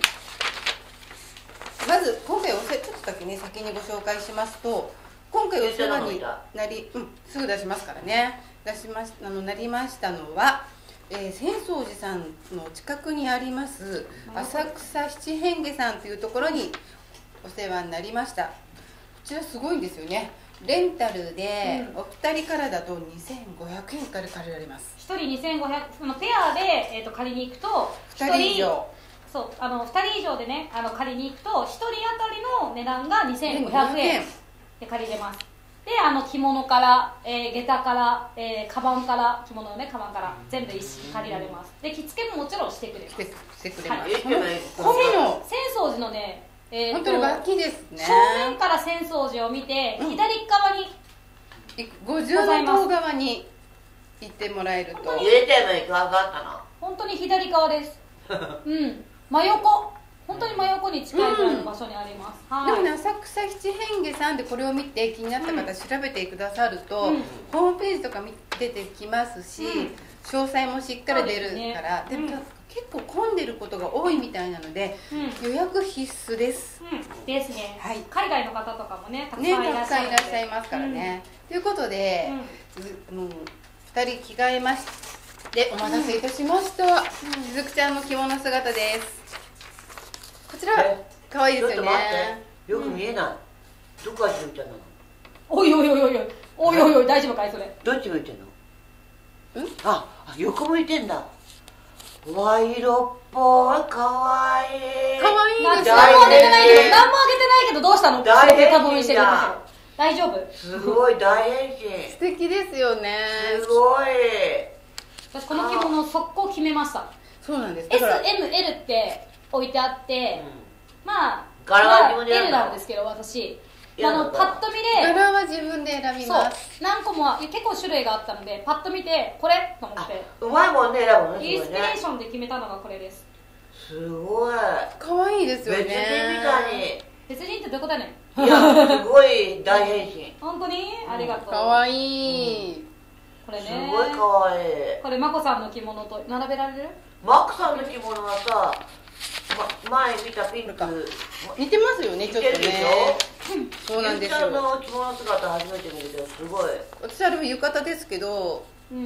S1: まず今回ちょっとだけね先にご紹介しますと、今回お世話になり、すぐ出しますからね、なりましたのは、浅草寺さんの近くにあります浅草七変化さんというところにお世話になりました。こちらすごいんですよね。レンタルでお二人からだと2500円から借りられます。
S2: 1人2500、ペアで、借りに行くと
S1: 2人以上、
S2: そう2人以上でね借りに行くと1人当たりの値段が2500円で借りれます。で着物から、下駄から、カバンから着物のねカバンから全部一式借りられます。で着付けももちろんしてくれます。
S1: してくれます。
S2: この浅草寺のね
S1: 本当に楽器ですね。
S2: 正面から浅草寺を見て、左側に
S1: 50の東側に行ってもらえると。
S3: 入れてもいくはずだったな。
S2: 本当に左側です。真横、本当に真横に近いぐらいの場所にあります。
S1: でもね、浅草七変化さんでこれを見て気になった方調べてくださると、ホームページとか出てきますし、詳細もしっかり出るから。でも結構混んでることが多いみたいなので、予約必須です。
S2: ですね。海外の方とかもね、
S1: たくさんいらっしゃいますからね。ということで、2人着替えまして、お待たせいたしました。しずくちゃんの着物姿です。こちら可愛いですよね。
S3: よく見えない。どこがしずくちゃんなの？
S2: おいおいおいおいおいおいおい、大丈夫かいそれ？
S3: どっち向いてんの？横向いてんだ。ワイ色っぽい、かわいい。
S1: かわいいです。
S2: 何もあげてないけどどうしたの？大変身してるんだけど。大丈夫？
S3: すごい大変身。
S1: 素敵ですよね。
S3: すごい。
S2: 私この着物速攻決めました。
S1: そうなんです。
S2: S、M、L って置いてあって、まあL なんですけど私。パッと見で
S1: 柄は自分で選びます。
S2: 何個も結構種類があったのでパッと見てこれと思って
S3: うまいもんね選ぶのね。
S2: インスピレーションで決めたのがこれです。
S3: すごい
S1: 可愛いですよね。
S3: 別人みたいに。
S2: 別人ってどこだね
S3: ん。いやすごい大変身。
S2: 本当にありがとう。
S1: 可愛い。
S2: これね
S3: すごい可愛い。
S2: これまこさんの着物と並べられる？
S3: マコさんの着物はさ、前見たピンク
S1: 似てますよね、ちょっとね。そうなんですよ。
S3: ゆうちゃんの着物姿初めて見るけどすごい。
S1: 私あれは浴衣ですけど、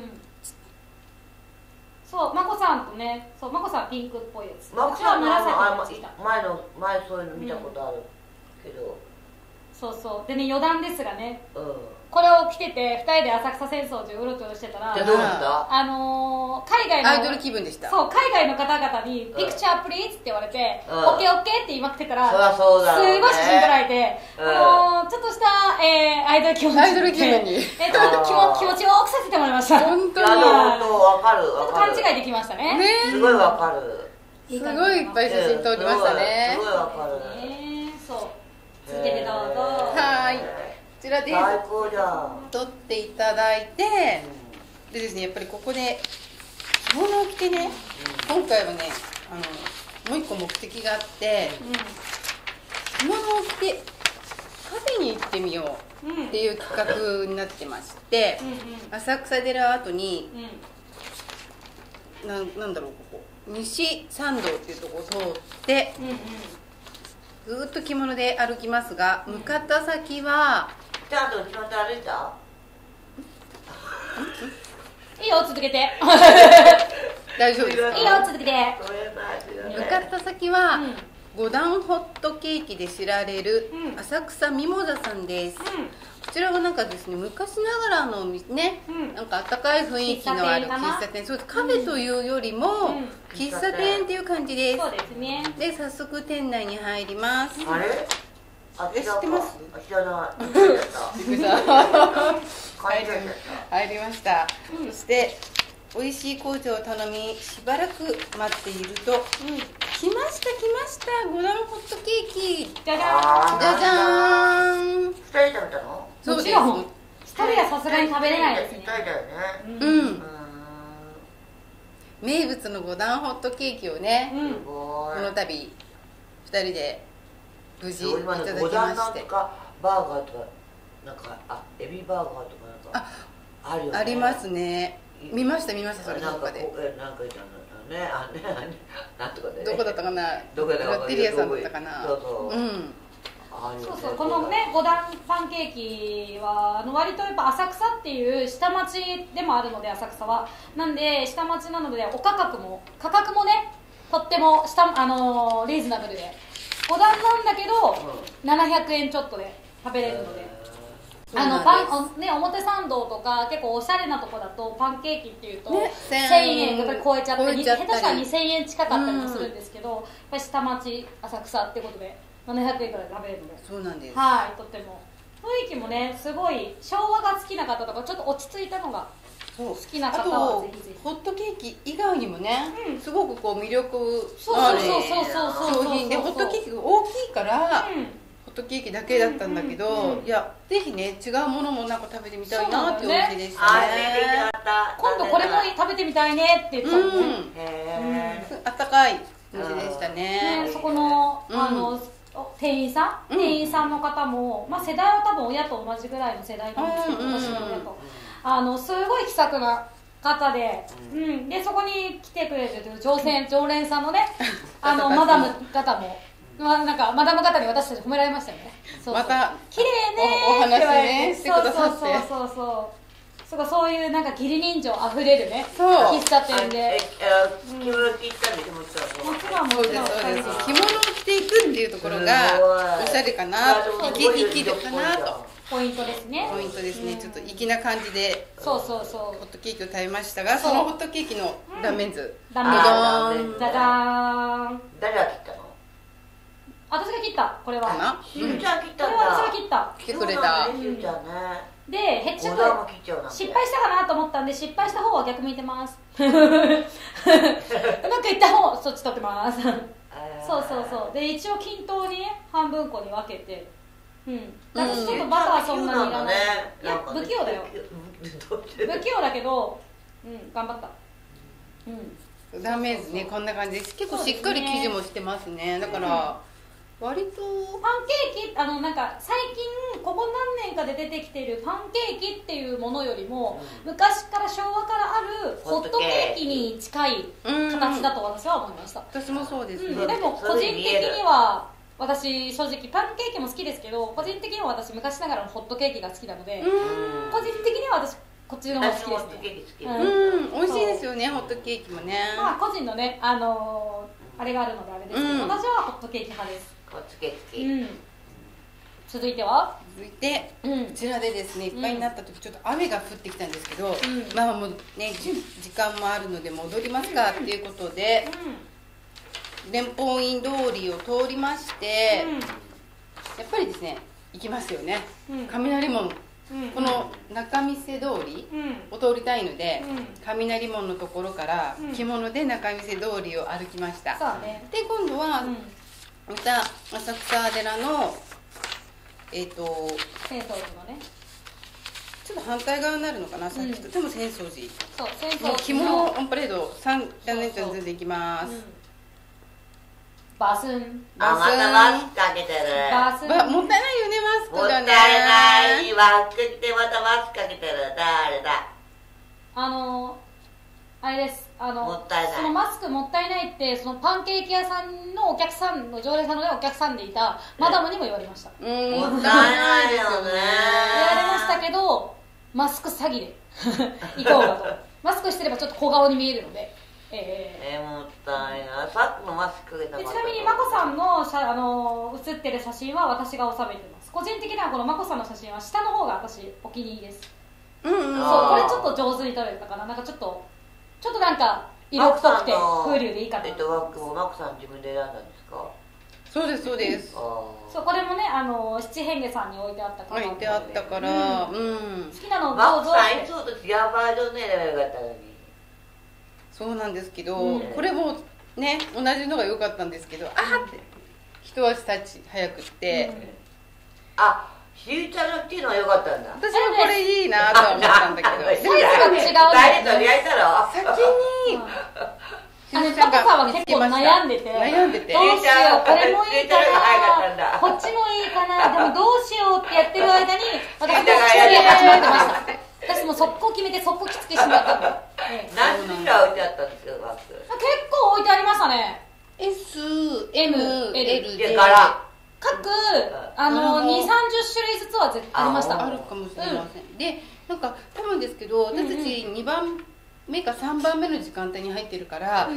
S2: そうまこさんとね、そうまこさんピンクっぽいやつ。
S3: まこさんの前そういうの見たことあるけど。
S2: そうでね、余談ですがね、これを着てて2人で浅草浅草寺をうろちょろしてたら、
S3: どうだった？
S2: 海外の
S1: アイドル気分でした。
S2: そう、海外の方々に「ピクチャープリーズ」って言われて「オッケーオッケー」って言いまくってから、すごい写真撮られて、ちょっとしたアイドル気分にちょっと気持ちを多くさせてもらいました。
S1: 本当に
S3: 分かる。
S2: ちょっと勘違いできましたね。
S3: すごい分かる。
S1: すごいいっぱい写真撮りましたね。
S3: すごい分かる。
S2: そう、続けてどうぞ。
S1: はい、こちらで
S3: 最高じゃん。
S1: 撮っていただいて、でですね、やっぱりここで着物を着てね、今回はねもう一個目的があって、着物を着てカフェに行ってみようっていう企画になってまして、浅草寺跡に、なんだろう、ここ西参道っていうところを通って、ずーっと着物で歩きますが、向かった先は
S3: ちゃんとちゃんと歩いた？
S2: いいよ、続けて。
S1: 大丈夫ですか？
S2: いいよ、続けて。
S1: 向かった先は、五段ホットケーキで知られる浅草ミモザさんです。こちらはなんかですね、昔ながらのね、なんか温かい雰囲気のある喫茶店、そうです。カフェというよりも喫茶店っていう感じです。
S2: そうですね。
S1: で、早速店内に入ります。
S3: あれ？
S1: 知ってます？
S3: 知らない。
S1: 入りました。そして美味しい紅茶を頼み、しばらく待っていると、来ました五段ホットケーキ。
S2: じゃじゃ
S1: じゃじゃーん。
S3: 2人で食べたの？
S2: もちろん1人はさすがに食べれないですね。
S3: 2人だよね。
S1: 名物の五段ホットケーキをね、この度2人で無事いただきまして。
S3: 五段なんとかバーガーとかなんかエビバーガーとかなんかあるよね。
S1: ありますね。見ましたそれどこかで。
S3: なんかなんとかで。
S1: どこだったかな。
S3: どこだ
S1: ロッテリアさんだったかな。
S3: そうそう。
S2: そうこのね5段パンケーキは割とやっぱ浅草っていう下町でもあるので、浅草はなんで下町なので価格もねとってもリーズナブルで5段なんだけど、700円ちょっとで食べれるので、表参道とか結構おしゃれなとこだとパンケーキっていうと、1000円やっぱり超えちゃって下手したら2000円近かったりもするんですけど、やっぱり下町浅草ってことで700円くらいで食べれるので、
S1: そうなんです。
S2: はい、とっても雰囲気もねすごい昭和が好きな方とかちょっと落ち着いたのが好きな方はぜひぜひ。
S1: ホットケーキ以外にもね、すごくこう魅力のある商品で、ホットケーキが大きいから、ホットケーキだけだったんだけど、いやぜひね違うものもなんか食べてみたいなってお店でしたね。
S2: 今度これも食べてみたいねって言ったのね。
S1: あったかいお店でしたね。
S2: そこの店員さんの方も、世代は多分親と同じぐらいの世代なんですけど、私の親とすごい気さくな方で、でそこに来てくれる常連さんのねマダム方も、なんかマダム方に私たち褒められましたよね。
S1: また
S2: 綺麗ね
S1: お話ねしてくださって、
S2: そういうなんか義理人情あふれるね喫茶店で。
S3: 着物着たんで
S2: もちろん
S1: そうです。着物を着ていくっていうところがおしゃれかな、生きるかなと
S2: ポイントですね。
S1: ちょっと粋な感じでホットケーキを食べましたが、そのホットケーキの断面図、
S2: ダダーン。
S3: 誰が切ったの？
S2: 私が切った。これは
S3: しゅうちゃん切ったんだ。
S2: これは私が切った。
S1: 来てくれた。
S2: で、失敗したかなと思ったんで、失敗した方は逆向いてます。うまくいった方そっち取ってます。そうで、一応均等にね半分こに分けて、私ちょっとバターそんなにいらない。いや不器用だよ。不器用だけど頑張った。
S1: 断面図ねこんな感じです。結構しっかり生地もしてますね。だから割と
S2: パンケーキなんか最近ここ何年かで出てきているパンケーキっていうものよりも、昔から昭和からあるホットケーキに近い形だと私は思いました。
S1: 私もそうですね。
S2: でも個人的には私正直パンケーキも好きですけど、個人的には私昔ながらのホットケーキが好きなので、個人的には私こっちの方が好きですね。
S1: 美味しいですよね、ホットケーキもね。
S2: 個人のねあれがあるのであれですけど、私はホットケーキ派です。続いてこ
S1: ちらでですねいっぱいになった時ちょっと雨が降ってきたんですけど、もうね時間もあるので戻りますかっていうことで、蓮本院通りを通りまして、やっぱりですね行きますよね、雷門、この仲見世通りを通りたいので、雷門のところから着物で仲見世通りを歩きました。で今度はまた浅草寺の
S2: 浅草寺のね
S1: ちょっと反対側になるのかな、さっきと多分浅草寺。
S2: そう浅草寺の
S1: 着物オンパレード3段連チャン全然行きます。
S2: バスン
S3: またマスクかけてる。
S1: もったいないよねマスクがね。
S3: もったいないマスク着てまたマスクかけてる。誰だ。
S2: あれです。
S3: もったいない。
S2: そのマスクもったいないってそのパンケーキ屋さんのお客さんの常連さんのお客さんでいたマダムにも言われました。
S3: もったいないですよね。
S2: 言われましたけどマスク詐欺で行こうかと。マスクしてればちょっと小顔に見えるので。
S3: もったいない。さっきのマスクかけた
S2: ちなみに眞子さんの写ってる写真は私が収めてます。個人的にはこの眞子さんの写真は下の方が私お気に入りです。そうこれちょっと上手に撮れたかな。なんかちょっとなんか色っぽくて風流でいいかな。
S3: ワックも眞子さん自分で選んだんですか？
S1: そうですそうです。
S2: そうこれもね七変化さんに置いてあったから。
S1: 置いてあったから、
S2: 好きなのどうぞ。
S3: 眞子さんいつもと違うバージョンで選べばよかったのに。
S1: そうなんですけど、これもね同じのが良かったんですけど、って一足立ち早くって、
S3: しゆちゃんのっていうのは良かったんだ。
S1: 私もこれいいなとは思ったんだけど、
S2: サイズが違う。
S3: 誰と焼いたろ。
S1: 先に
S2: パパさんは結構悩んでて、どうしよう、これもいいかな、こっちもいいかな、でもどうしようってやってる間に私も一人始まってました。私も速攻決めて速攻着付けしまったの。
S3: 何種類置いてあったんですか？
S2: 結構置いてありましたね。
S1: S、M、L で
S2: 各2、30種類ずつは絶対ありました。
S1: あるかもしれません。で、なんか多分ですけど、私たち2番目か3番目の時間帯に入ってるから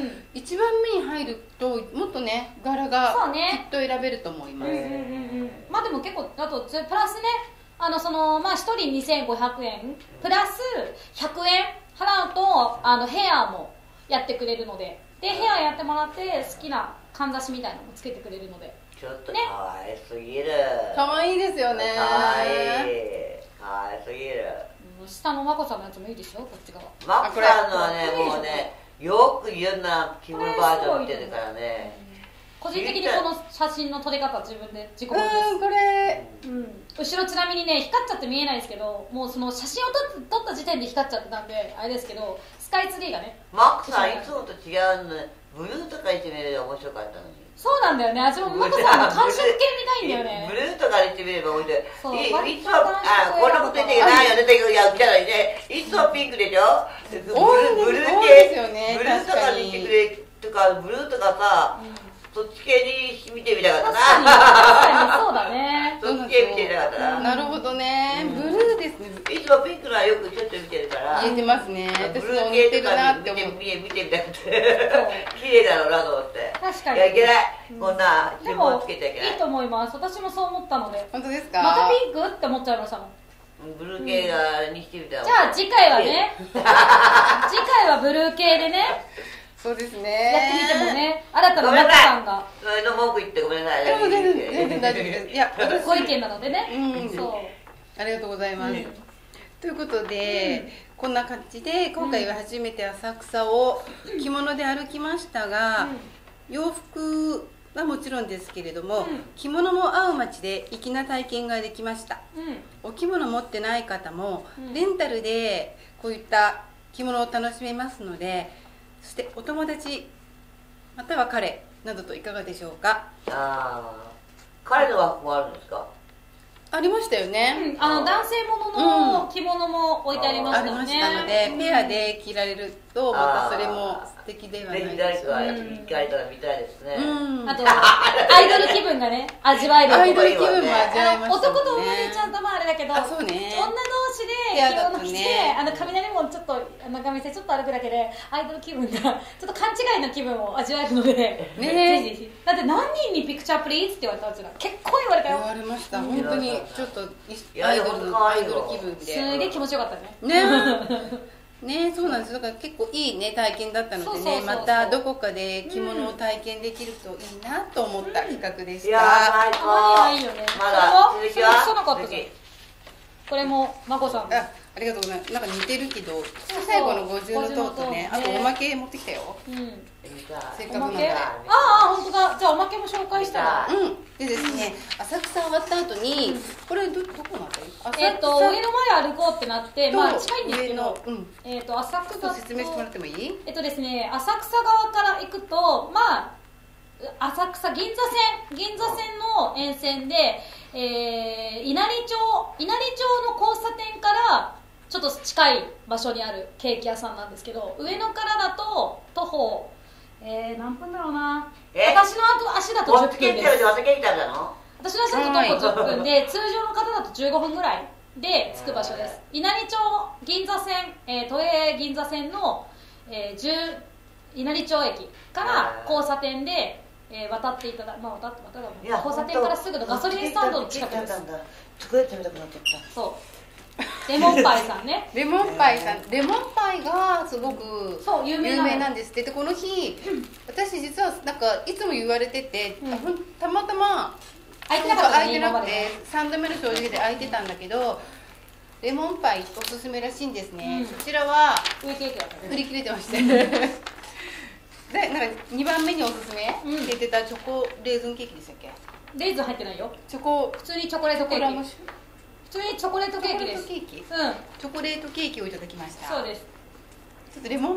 S1: 、1番目に入るともっとね柄がきっと選べると思います。
S2: まあでも結構あとプラスね、まあ1人2500円プラス100円払うとヘアもやってくれるので、ヘアやってもらって好きなかんざしみたいなのもつけてくれるので、
S3: ちょっとかわいすぎる。
S1: かわいいですよね。
S3: かわいすぎる。
S2: 下のまこさんのやつもいいでしょ、こっち側。
S3: まこさんのはね、もうね、よくいろんな着物バージョン見てるからね。
S2: 個人的にこの写真の撮り方自分で自己満です。
S1: これ、
S2: 後ろちなみにね光っちゃって見えないですけど、もうその写真を撮った時点で光っちゃってたんであれですけど、スカイツリーがね、
S3: マックさんいつもと違うの、ブルーとかしてみれば面白かったのに。
S2: そうなんだよね、私もマコさんの感触系見たいんだよね。
S3: ブルーとかにしてみれば面白い。いつもこんなこと言ってけないよね、いやじゃないね、いつもピンクでしょ。ブルー系、ブルーとかにしてくれとか、ブルーとかさ、そっち系に見てみたかったな。
S2: 確かにそうだね。
S3: そっち系見てみたかったな。
S1: なるほどね、ブルーですね。
S3: いつもピンクのはよくちょっと見てるから。
S1: 見えてますね。
S3: ブルー系とか見てみたくて、綺麗だろうなと思って。
S2: 確かに。
S3: いやいけない、こんな注文つけちゃいけない。
S2: いいと思います。私もそう思ったので。
S1: 本当ですか？
S2: またピンクって思っちゃいましたもん。
S3: ブルー系がにしてみたら。
S2: じゃあ次回はね、次回はブルー系でね。
S1: そうですね。
S2: やってみてもね、新たなマコさんが。
S3: それの文句言ってごめんなさい。
S1: 全然大丈夫です。いや、
S2: ご意見なのでね。そう。
S1: ありがとうございます。ということで、こんな感じで今回は初めて浅草を着物で歩きましたが、洋服はもちろんですけれども、着物も合う街で粋な体験ができました。お着物持ってない方もレンタルでこういった着物を楽しめますので、そしてお友達または彼などといかがでしょうか。
S3: 彼の和服もあるんですか？
S1: ありましたよね。
S2: 男性ものの着物も置いてありましたよね。
S1: ありましたので、ペアで着られるとまたそれも素敵ではないでしょうか。
S3: ぜひ誰か行かれたら見たいですね。
S2: あとアイドル気分がね味わえる。
S1: アイドル気分も味わえましたね。
S2: 男と女でちゃんとあれだけど、女同士で着物着て雷もちょっと中見せちょっと歩くだけでアイドル気分がちょっと勘違いの気分を味わえるので、ぜひぜひ。だって何人にピクチャープリーズって言われたんですよ。結構言われたよ。
S1: 言われました。本当にちょっとアイドル気分で。
S2: すげえ気持ちよかったね。
S1: ね、そうなんです。だから結構いいね体験だったのでね、またどこかで着物を体験できるといいなと思った企画でした。
S3: いやー、
S2: たまにはいいよね。
S3: まだ続きは？
S2: これもまこさん。
S1: ありがとうございます。なんか似てるけど、最後の50の塔とね、あとおまけ持ってきたよ。せっかくなんで。
S2: 本当だ。じゃあおまけも紹介したら。
S1: でですね、浅草終わった後に、これどこなんだよ。
S2: 上野前歩こうってなって、まあ近いんですけど、浅草と
S1: 説明してもらってもいい？
S2: ですね、浅草側から行くと、まあ浅草銀座線の沿線で、稲荷町の交差点からちょっと近い場所にあるケーキ屋さんなんですけど、上野からだと徒歩何分だろうな。私の足だと10分です。私の足だと徒歩10分で、通常の方だと15分ぐらいで着く場所です。稲荷町銀座線、都営銀座線の、稲荷町駅から交差点で渡っていただ、交差点からすぐのガソリンスタンドの近くです。
S3: チョコレート食べたくなっちゃった。
S2: そうレモンパイさんね。
S1: レモンパイがすごく有名なんですって。でこの日、私実はなんかいつも言われてて、たまたま
S2: 空いてなくて
S1: 3度目の正直で空いてたんだけど、レモンパイおすすめらしいんですね。そちらは売り切れてまして。でなんか2番目におすすめって言ってたチョコレーズンケーキでしたっけ？
S2: レーズン入ってないよ。
S1: 普
S2: 通にチョコレートケーキ。普通にチョコレートケーキです。
S1: チョコレートケーキをいただきました。
S2: そうです。
S1: ちょっとレモンパイ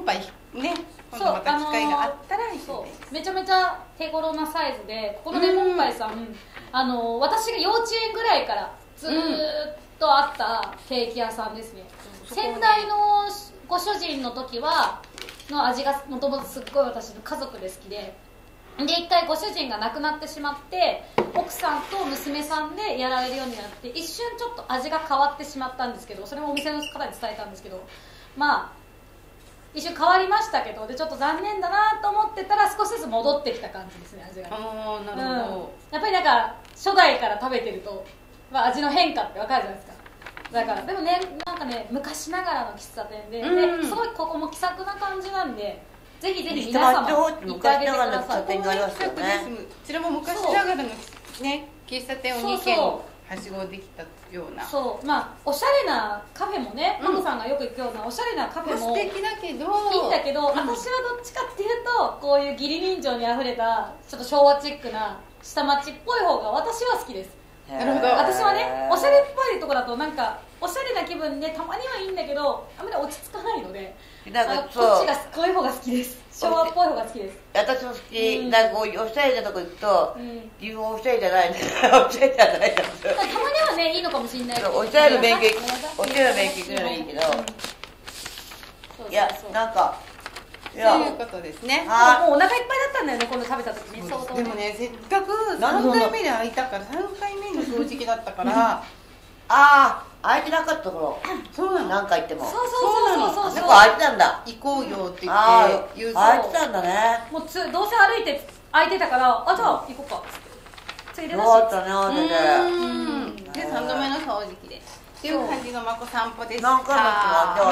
S1: ね、今度また機会があったら
S2: めちゃめちゃ手頃なサイズで、ここのレモンパイさん、私が幼稚園ぐらいからずーっとあったケーキ屋さんですね。先代のご主人の時の味がもともとすっごい私の家族で好きで、一回ご主人が亡くなってしまって、奥さんと娘さんでやられるようになって、一瞬ちょっと味が変わってしまったんですけど、それもお店の方に伝えたんですけど、まあ一瞬変わりましたけど、でちょっと残念だなと思ってたら少しずつ戻ってきた感じですね、味が。
S1: ああ、なるほど。
S2: やっぱりなんか初代から食べてると、まあ、味の変化って分かるじゃないですか。だからでもね、なんかね、昔ながらの喫茶店で、すごいここも気さくな感じなんで、ぜひぜひ皆様行ってあげてください。
S3: こ
S1: ちらも昔ながらのね、喫茶店を2軒はしごできたような。
S2: そう、まあおしゃれなカフェもね、マコさんがよく行くようなおしゃれなカフェも
S1: 素敵だけど
S2: いいんだけど、私はどっちかっていうとこういう義理人情にあふれたちょっと昭和チックな下町っぽい方が私は好きです。
S1: なるほど。
S2: 私はね、おしゃれっぽいとこだとなんかおしゃれな気分でたまにはいいんだけど、あんまり落ち着かないので、こっちがこういう方が好きです。昭和っぽい方が好きです。
S3: 私も好き。なんかこうおしゃれなとこ行くと、自分おしゃれじゃない、おしゃれじゃない
S2: たまにはね、いいのかもしれないけど、
S3: おしゃれの勉強おしゃれの勉強行くのはいいけど、いや、なんか
S1: そういうことですね。
S2: もうお腹いっぱいだったんだよね、今度食べた時に。
S1: でもね、せっかく3回目で開いたから、3回目の正直だったから
S3: 開いてなかった頃、
S1: そうなの、
S3: 何回行っても、
S2: そう
S3: でも開いてたんだ、
S1: 行こうよって言って
S3: 開いてたんだね。
S2: もうどうせ歩いて開いてたから、じゃあ行こうかっつって、ついでだし、
S3: よかったね、
S1: で3度目の掃除機でっていう感じのまこ散歩でした。
S3: 何回も
S2: この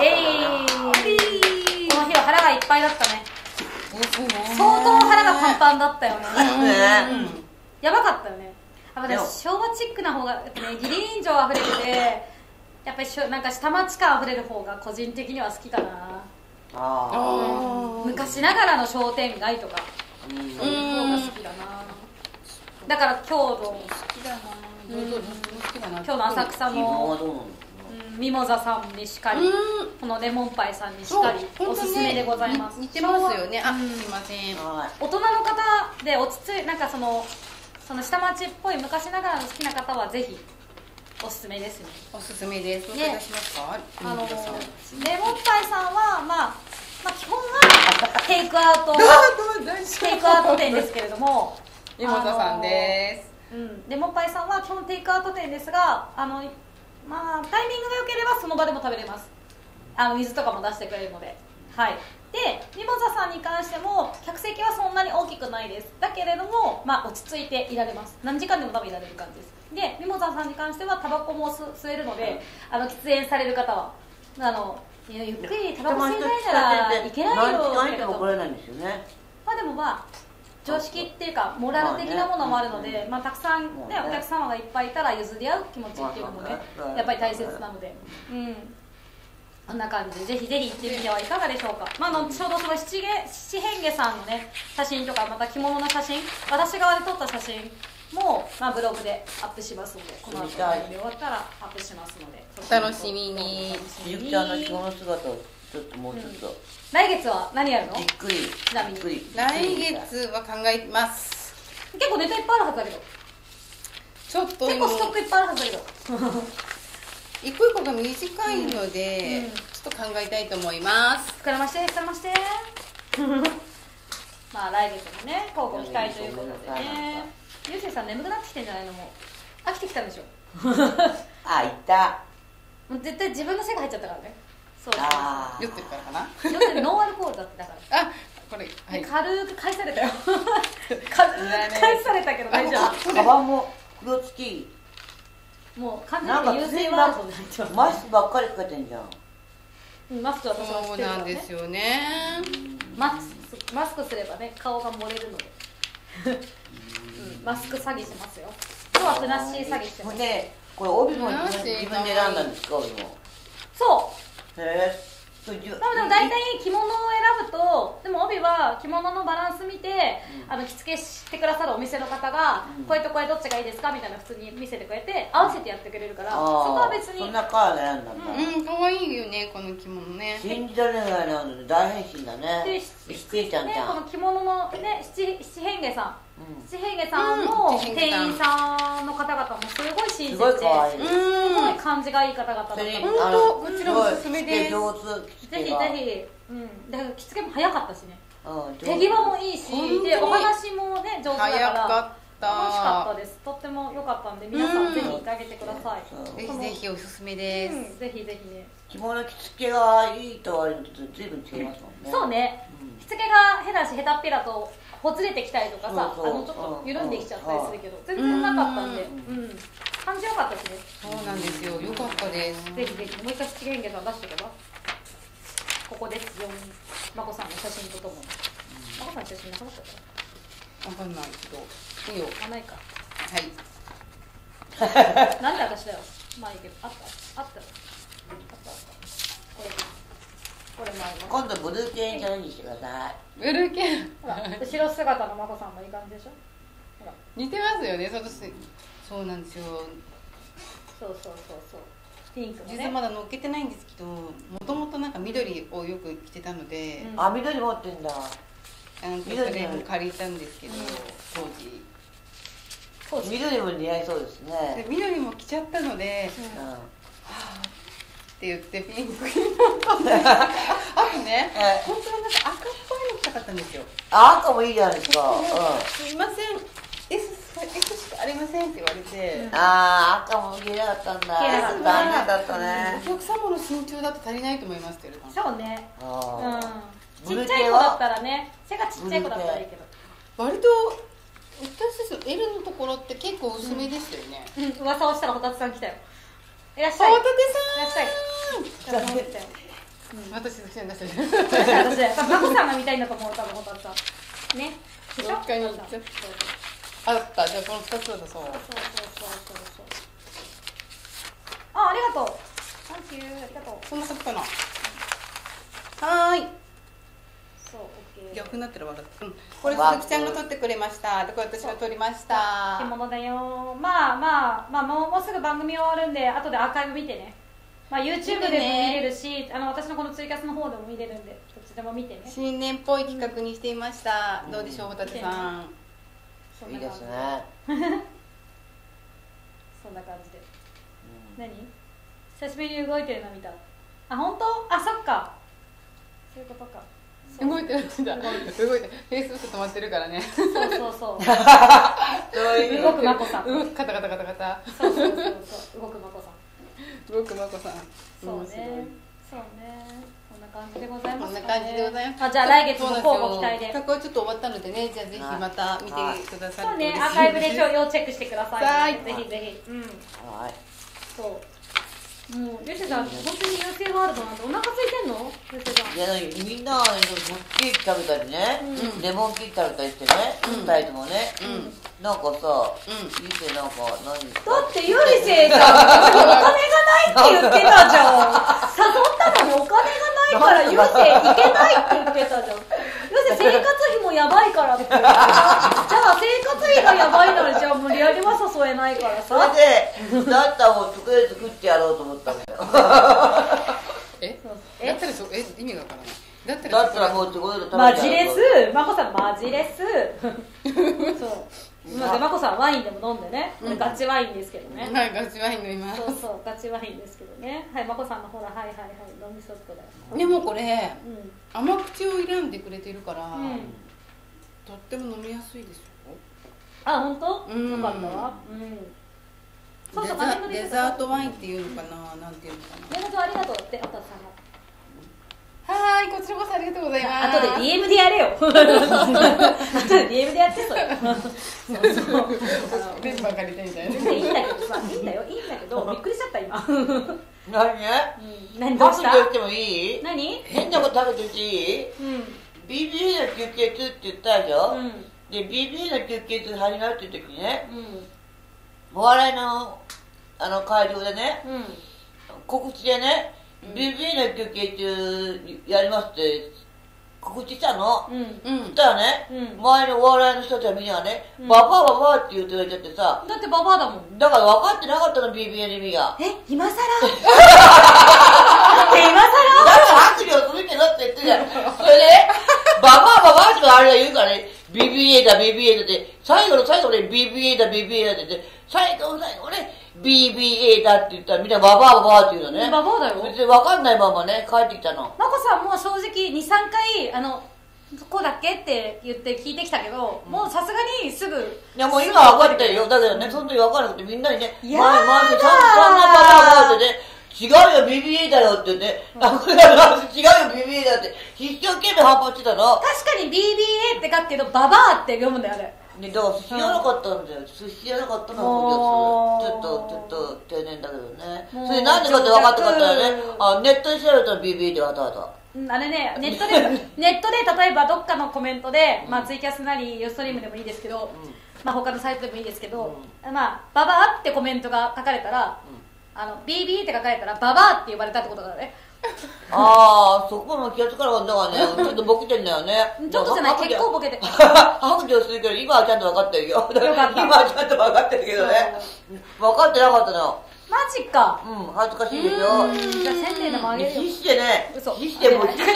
S2: 日は腹がいっぱいだったね。相当腹がパンパンだったよね。やばかったよね。やっぱね、昭和チックな方がやっぱね、義理人情あふれてて、やっぱりなんか下町感あふれる方が個人的には好きかな。昔ながらの商店街とか、そういう方が好きだな。だから今日の今日の浅草のミモザさんにしかり、このレモンパイさんにしかりおすすめでございます。
S1: 似てますよね。すいません。
S2: 大人の方で落ち着い、なんかその下町っぽい昔ながらの好きな方はぜひおすすめですね。
S1: おすすめです。お願いしますか。
S2: レモンパイさんはまあ基本はテイクアウト店ですけれども、
S1: ミモザさんです。
S2: レモンパイさんは基本テイクアウト店ですが、まあタイミングが良ければその場でも食べれます。水とかも出してくれるので、はい。でミモザさんに関しても客席はそんなに大きくないです。だけれども、まあ落ち着いていられます。何時間でも多分いられる感じです。でミモザさんに関してはタバコも吸えるので、喫煙される方はゆっくりタバコ吸いたいならいけないよ
S3: 何時間も来れないんですよね。
S2: まあでも常識っていうかモラル的なものもあるので、たくさんね、お客様がいっぱいいたら譲り合う気持ちっていうのもね、やっぱり大切なので、こんな感じでぜひぜひ行ってみてはいかがでしょうか。後ほどその七変化さんのね写真とか、また着物の写真、私側で撮った写真もブログでアップしますので、この後番組で終わったらアップしますので、
S1: お楽しみに。
S3: ゆきちゃんの着物姿をちょっともうちょっと、
S2: 来月は何やるの？
S3: びっくり。
S2: ちなみに
S1: 来月は考えます。
S2: 結構ネタいっぱいあるはずだけど、
S1: ちょっと
S2: 結構ストックいっぱいあるはずだけど
S1: 一個一個が短いので、ちょっと考えたいと思います。
S2: 膨らまして膨らまして来月もね交互期待ということでね。ゆうせいさん眠くなってきてんじゃないの？もう飽きてきたんでしょ
S3: いた。
S2: もう絶対自分の背が入っちゃったからね。そう
S1: 酔ってるからかな。
S2: 酔ってる、ノンアルコールだってだから。
S1: これ、
S2: 軽く返されたよ軽く返されたけど大丈夫。
S3: カバンも黒付き。
S2: もう完全に優勢ワールドに入ってます。
S3: マスクばっかりつけてんじゃん。
S2: マスクは私は
S1: そうなんですよね。
S2: マスクすればね顔が漏れるのでマスク詐欺しますよ。今日はふなっしー詐欺してますね。
S3: これ帯も自分で選んだんですか？帯も。
S2: そう。
S3: へえ。
S2: でも大体着物を選選ぶと、でも帯は着物のバランス見て、着付けしてくださるお店の方が、これとこれどっちがいいですかみたいな普通に見せてくれて合わせてやってくれるから、そこは別に
S3: そんなカード選んだんだ。
S1: 可愛いよねこの着物ね。
S3: 信じられないなので大変身だね。
S2: で、
S3: びっくりちゃんちゃん。
S2: この着物のね、七変化さん、七変化さんの店員さんの方々もすごい親切で、すごい感じがいい方々だった。
S1: 本当こちらもおすすめです。
S3: 上手。
S2: ぜひぜひ、だから着付けも早かったしね。手際もいいし、でお話もね上手だから楽しかったです。とっても良かったんで皆さんぜひ行ってあげてください。
S1: ぜひぜひおすすめです。
S2: ぜひぜひね。
S3: 着物着付けがいいとは言うと随分違いますもんね。
S2: そうね。着付けが下手し下手っぴらとほつれてきたりとかさ、ちょっと緩んできちゃったりするけど全然なかったんで、感じ良かったですね。
S1: そうなんですよ。良かったです。
S2: ぜひぜひもう一回七変化さん出しておけば。ここですよ。まこさんの写真とともに。まこさんの写真なかったか
S1: な。わかんないけど。いいよ。
S2: ないか。
S1: はい。
S2: なんで私だよ。まあいいけど、あった。これもあります。
S3: 今度ブルー系にチャレンジしてください。
S1: ブルー系。
S2: ほら、後ろ姿のまこさんもいい感じでしょ。ほら。
S1: 似てますよね。そうなんですよ。
S2: そう。ピンクのね。
S1: 実はまだ乗っけてないんですけど、もともとなんか緑をよく着てたので。
S3: あ、緑持ってんだ。
S1: それも借りたんですけど、当時。
S3: 緑も似合いそうですね。
S1: 緑も着ちゃったので、はぁって言ってピンクになったんで、あとね、本当はなんか赤っぽいの着たかったんですよ。
S3: 赤もいいじゃないですか。
S1: すいません、S しかありませんって言われて、
S3: 赤も着れなかったんだ。残念だったね。
S1: お客様の身長だと足りないと思いますって言われた。
S2: そうね。ちっちゃい子だったらね、背がちっちゃい子だったらいいけど。
S1: 割と私たちの L のところって結構薄めですよね。
S2: 噂をしたらホタテさん来たよ。いらっしゃい。
S1: ホタテさん。
S2: いらっしゃい。
S1: 私と来てんだし。
S2: 私、マコさんが見たいんだと思う、多分ホタテさん。ね。でしょ。
S1: どっかに行っちゃった。あった。じゃあこの2つだとそう。
S2: ありがとう。サンキュー。ありがとう。
S1: そんなことかな。はーい。
S2: そう、オッケー。
S1: 逆になってるわけ。これ鈴木ちゃんが撮ってくれました。でこれ私が撮りました。
S2: 着物だよ。まあもうすぐ番組終わるんで後でアーカイブ見てね。まあ YouTube でも見れるし、私のこのツイキャスの方でも見れるんでどっちでも見てね。
S1: 新年っぽい企画にしていました。どうでしょうホタテさん。
S3: いいですね。
S2: そんな感じで。何？久しぶりに動いてるの見た。あ本当？あそっか。そういうことか。
S1: 動いてるんだ。動いて。フェイスブック止まってるからね。
S2: そう。動くまこさん。
S1: 動くカタカタ。
S2: そう。動くまこさん。
S1: 動くまこさん。
S2: そうね。こんな感じでございます。
S1: こんな感じでございます。
S2: じゃあ来月も交互期待で。
S1: 企画はちょっと終わったのでね、じゃあぜひまた見てください。
S2: そうね、アーカイブで要チェックしてください。ぜひ。
S3: はい。
S2: そう。もうヨシさん、本当に優勢ワールドなんてお腹空いてんの？ヨシさん。
S3: いやみんなケーキ食べたりね、レモンケーキ食べたりしてね、2人ともね、なんかさ、いいってなんか何？だ
S2: ってヨリセイさん、お金がないって言ってたじゃん。誘ったのにお金がないからヨリセイ行けないって言ってたじゃん。ヨリセイ生活費もやばいからって言ってた。じゃあ生活費がやばいならじゃあ無理やりは誘えないからさ。
S3: それでだったらもうとりあえず食ってやろうと思ったんだよ。
S1: だったら意味がわからない。だ
S3: ったらもうチョコレート食べ
S2: マジレス。マコさんマジレス。そう。マコさんワインでも飲んでね。ガチワインですけどね。
S1: はい、ガチワイン飲みます。
S2: そうガチワインですけどね。はい、マコさんのほらはい飲みソフトだよ。
S1: でもこれ甘口を選んでくれてるからとっても飲みやすいですよ。
S2: あ、本当？よかったわ。
S1: デザートワインっていうのかな、なんていうのかな。
S2: 連絡ありがとうってあったさんが。
S1: はーい、こちらこそありがとうございます。
S2: 後で DM でやれよ。後で DM でやってそれ。
S1: 電波借りてみたいな。
S2: いいんだけどさ、いいんだけど、びっくりしちゃった今。
S3: 何どうした？食べてもいい？
S2: 何？
S3: 変なこと食べてていい？BBA の休憩中って言ったでしょ？で BBA の休憩中始まるっていう時にね、お笑いの会場でね、告知でね、BBA の休憩中やりますって告知したの。
S2: うん。
S3: そしたらね、周りのお笑いの人たちはみんなね、ババアババアって言って言われちゃってさ。
S2: だってババアだもん。
S3: だから分かってなかったの、BBA の意味が。
S2: 今更今更
S3: だから悪霊するけどって言ってたよ。それで、ババアババアってあれが言うからね、BBA だ BBA だって、最後の最後で BBA だ BBA だって言って、最後の最後ね、BBA だって言ったらみんなババアババアって言うのね。
S2: ババアだよ。
S3: 別に分かんないままね、帰ってきたの。
S2: マコさんも正直2、3回、こうだっけって言って聞いてきたけど、もうさすがにすぐ。
S3: いやもう今分かってるよ。だけどね、その時分からなくてみんなにね、
S2: やだー
S3: そんなババアってね、違うよ BBA だよって言って、違うよ BBA だって一生懸命反発してたの。
S2: 確かに BBA って書くけどババアって読むんだよあれ。
S3: ね、だから知らなかったんだよ。知らなかったのやつ。ちょっと定年だけどね。それなんでかって分かってかったらね、ネットで調べたら BBA ってわたわた。
S2: あれね、ネットで例えばどっかのコメントで、ツイキャスなりユーストリームでもいいですけど、他のサイトでもいいですけど、ババアってコメントが書かれたら、BB って書かれたらババアって呼ばれたってことだね。
S3: そこも気がつかなかったからね、ちょっとボケてんだよね。
S2: ちょっとじゃない、結構ボケて。
S3: 白状するけど、今はちゃんと分かってるよ。
S2: よかった。
S3: 今はちゃんと分かってるけどね。分かってなかったの。
S2: マジか。
S3: 恥ずかしいでしょ。
S2: じゃあ1000点でもあげるよ。
S3: 必死でね、
S2: 嘘。
S3: 必死で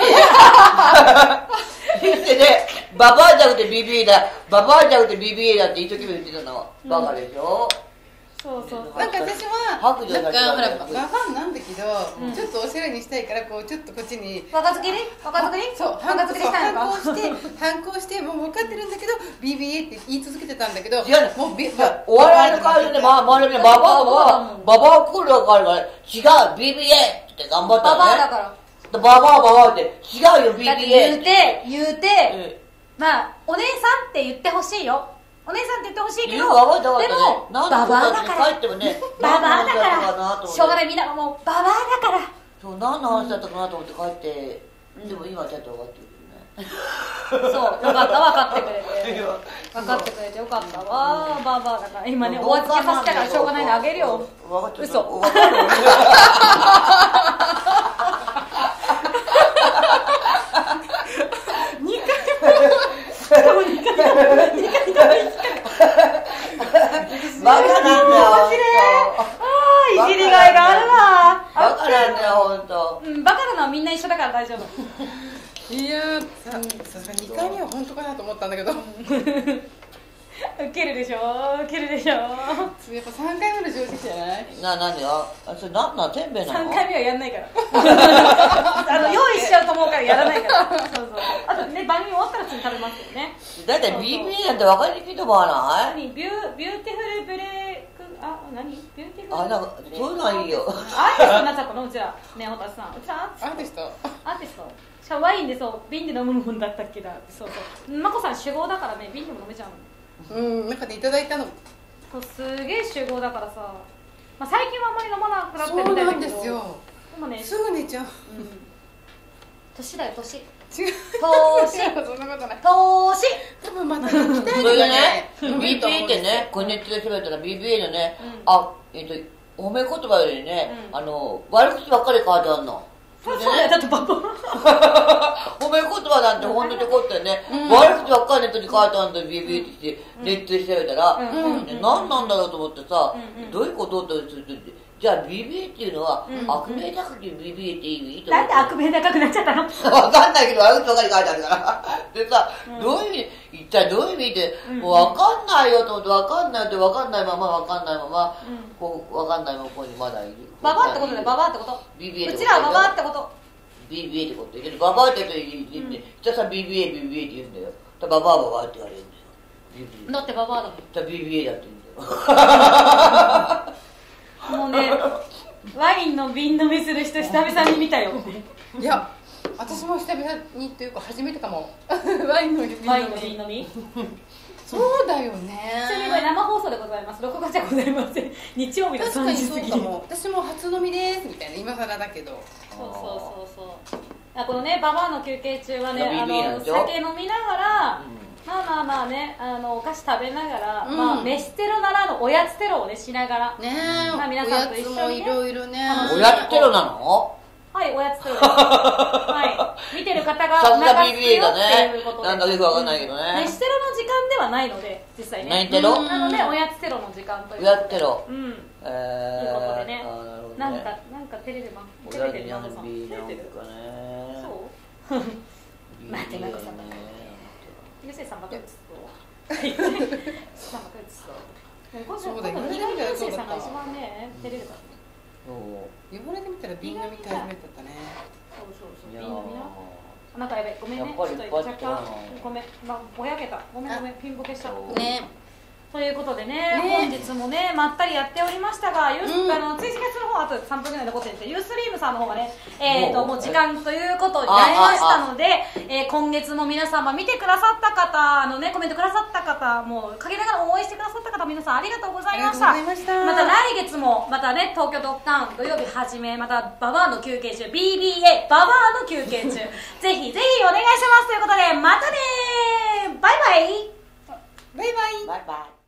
S3: ね、ババアじゃなくて BBA だ、ババアじゃなくて BBA だって一生懸命言ってたの。バカでしょ。
S1: なんか私はなんかほらババアなんだけど、ちょっとおしゃれにしたいからこうちょっとこっちに
S2: 若作りそう反
S1: 抗してもう分かってるんだけど BBA って言い続けてたんだけど、
S3: 違うもうお笑いの会場で周りでババアクールが変わるから違う BBA って頑張ったのね。
S2: ババアだから
S3: ババアって違うよ BBA
S2: 言うてお姉さんって言ってほしいよ。お姉さんって言ってほしいけど、でもババアだから、ババアだから、しょうがない、みんながもうババアだから。
S3: そう何の話だったかなと思って帰って、でも今はちゃんと分かってるよね。
S2: そう、よかった、分かってくれて。分かってくれてよかったわ。ババアだから今ね、お預けさせたからしょうがないのあげるよ。嘘。分かるよね。バカなんだよ。 いじりがいがあるわ。
S3: バカなんだよ、ほんと。
S2: バカなのはみんな一緒だから大丈夫。
S1: いやさすがに2回目は本当かなと思ったんだけど。
S2: ウケるでしょ、ウケるでしょ。やっぱ
S1: 3回目の常識じゃない？
S3: 何が？それせんべいなの？
S2: 3回目はやんないから用意しちゃうと思うからやらないから。そうあとね、番組終わったらすぐ食べますよね。
S3: だいたい BB なんて分かりにくいと思わない？
S2: ビューティフルブレイク、何？ビューティフル、
S3: なんかそういうのはいいよ。
S2: アーティストになっちゃったの？うちらね、おたさん、うちら
S1: アーティスト
S2: しかもワインで瓶で飲むもんだったっけだ。そうまこさん酒豪だからね、瓶でも飲めちゃうの。
S1: なんかね、いただいたの
S2: すげえ酒豪だからさ、最近はあんまり飲まなくなってるみたいだけど。そうなんですよ。でもね、
S1: すぐ寝ちゃう。
S2: 年だよ、年。
S1: 違う、そんなことない。
S2: 多
S1: 分また行きたいのよね。
S3: BBA ってね、これネットで調べたら BBA のね、褒め言葉よりね、悪口ばっかり書いてあるの。
S2: そうだよ、だってババ
S3: 褒め言葉なんて本当にこってね、悪口ばっかりネットに書いてあるんだよ、BBA ってしてネットで調べたら、何なんだろうと思ってさ、どういうことってじゃあ BBA っていうのは悪名高く BBA って意味？
S2: なんで悪名高くなっちゃったの？
S3: 分かんないけど悪口ばかり書いてあるからでさ、どういう意味、一体どういう意味でもう分かんないよと思って、分かんないって分かんないまま分かんないままこう分かんないままここにまだいる。
S2: ババアってことで、ババアってこと？
S3: BBA ってこと？
S2: うちらはババアってこと。
S3: BBA ってことで、ババアって言ってひたすら BBA って言うんだよ。ババアって言われるんだよ。
S2: だってババアだもん。
S3: BBA だって言うんだよ。
S2: もうね、ワインの瓶飲みする人久々に見たよ。
S1: いや、私も久々にっていうか初めてかも。ワインの瓶
S2: 飲み。
S1: そうだよね。
S2: ちなみに生放送でございます。録画じゃございません。日曜日の3時過ぎ。
S1: 私も初飲みですみたいな、今更だけど。
S2: そうこのね、ババアの休憩中はね、酒飲みながら、まあね、お菓子食べながら、飯テロならぬおやつテロをねしながらね、皆さんと一緒にね。
S1: おやつもいろいろね。
S3: おやつテロなの？
S2: ははい、おやつセロです。はい。見てる方がお腹すくよっていうことで。
S3: なんだかよくわかんないけどね。
S2: 飯テロの時間ではないので、実際ね。
S3: 何テロ？
S2: なので、おやつテロの時間ということで。
S3: おやつテロ。
S2: うん。ということでね。なんか照れてます。照れてるマコさん。照れてる？そう？待って、マコさん。ゆせさんばっかりですと。さんばっかりですと。そうだよ。ゆせさんが一番ね、照れるからね。
S1: 言われてみたら瓶飲みタイムだったね。
S2: そう瓶飲みな。なんかやべ、ごめんね。ちょっと若干ごめん、ぼやけた。ごめん、ピンボケしちゃった。ね。ということでね、本日もね、まったりやっておりましたが、追加キャスの方はあと3分ぐらい残ってるんですけど、ユーストリームさんの方がね、もう時間ということになりましたので、今月も皆様見てくださった方、コメントくださった方、もう陰ながら応援してくださった方、皆さんありがとうございました。また来月も、またね、東京ドッカン土曜日はじめ、またババアの休憩中、BBA、ババアの休憩中、ぜひぜひお願いしますということで、またねー、バイバイ。
S1: バイバイ。
S3: バイバイ。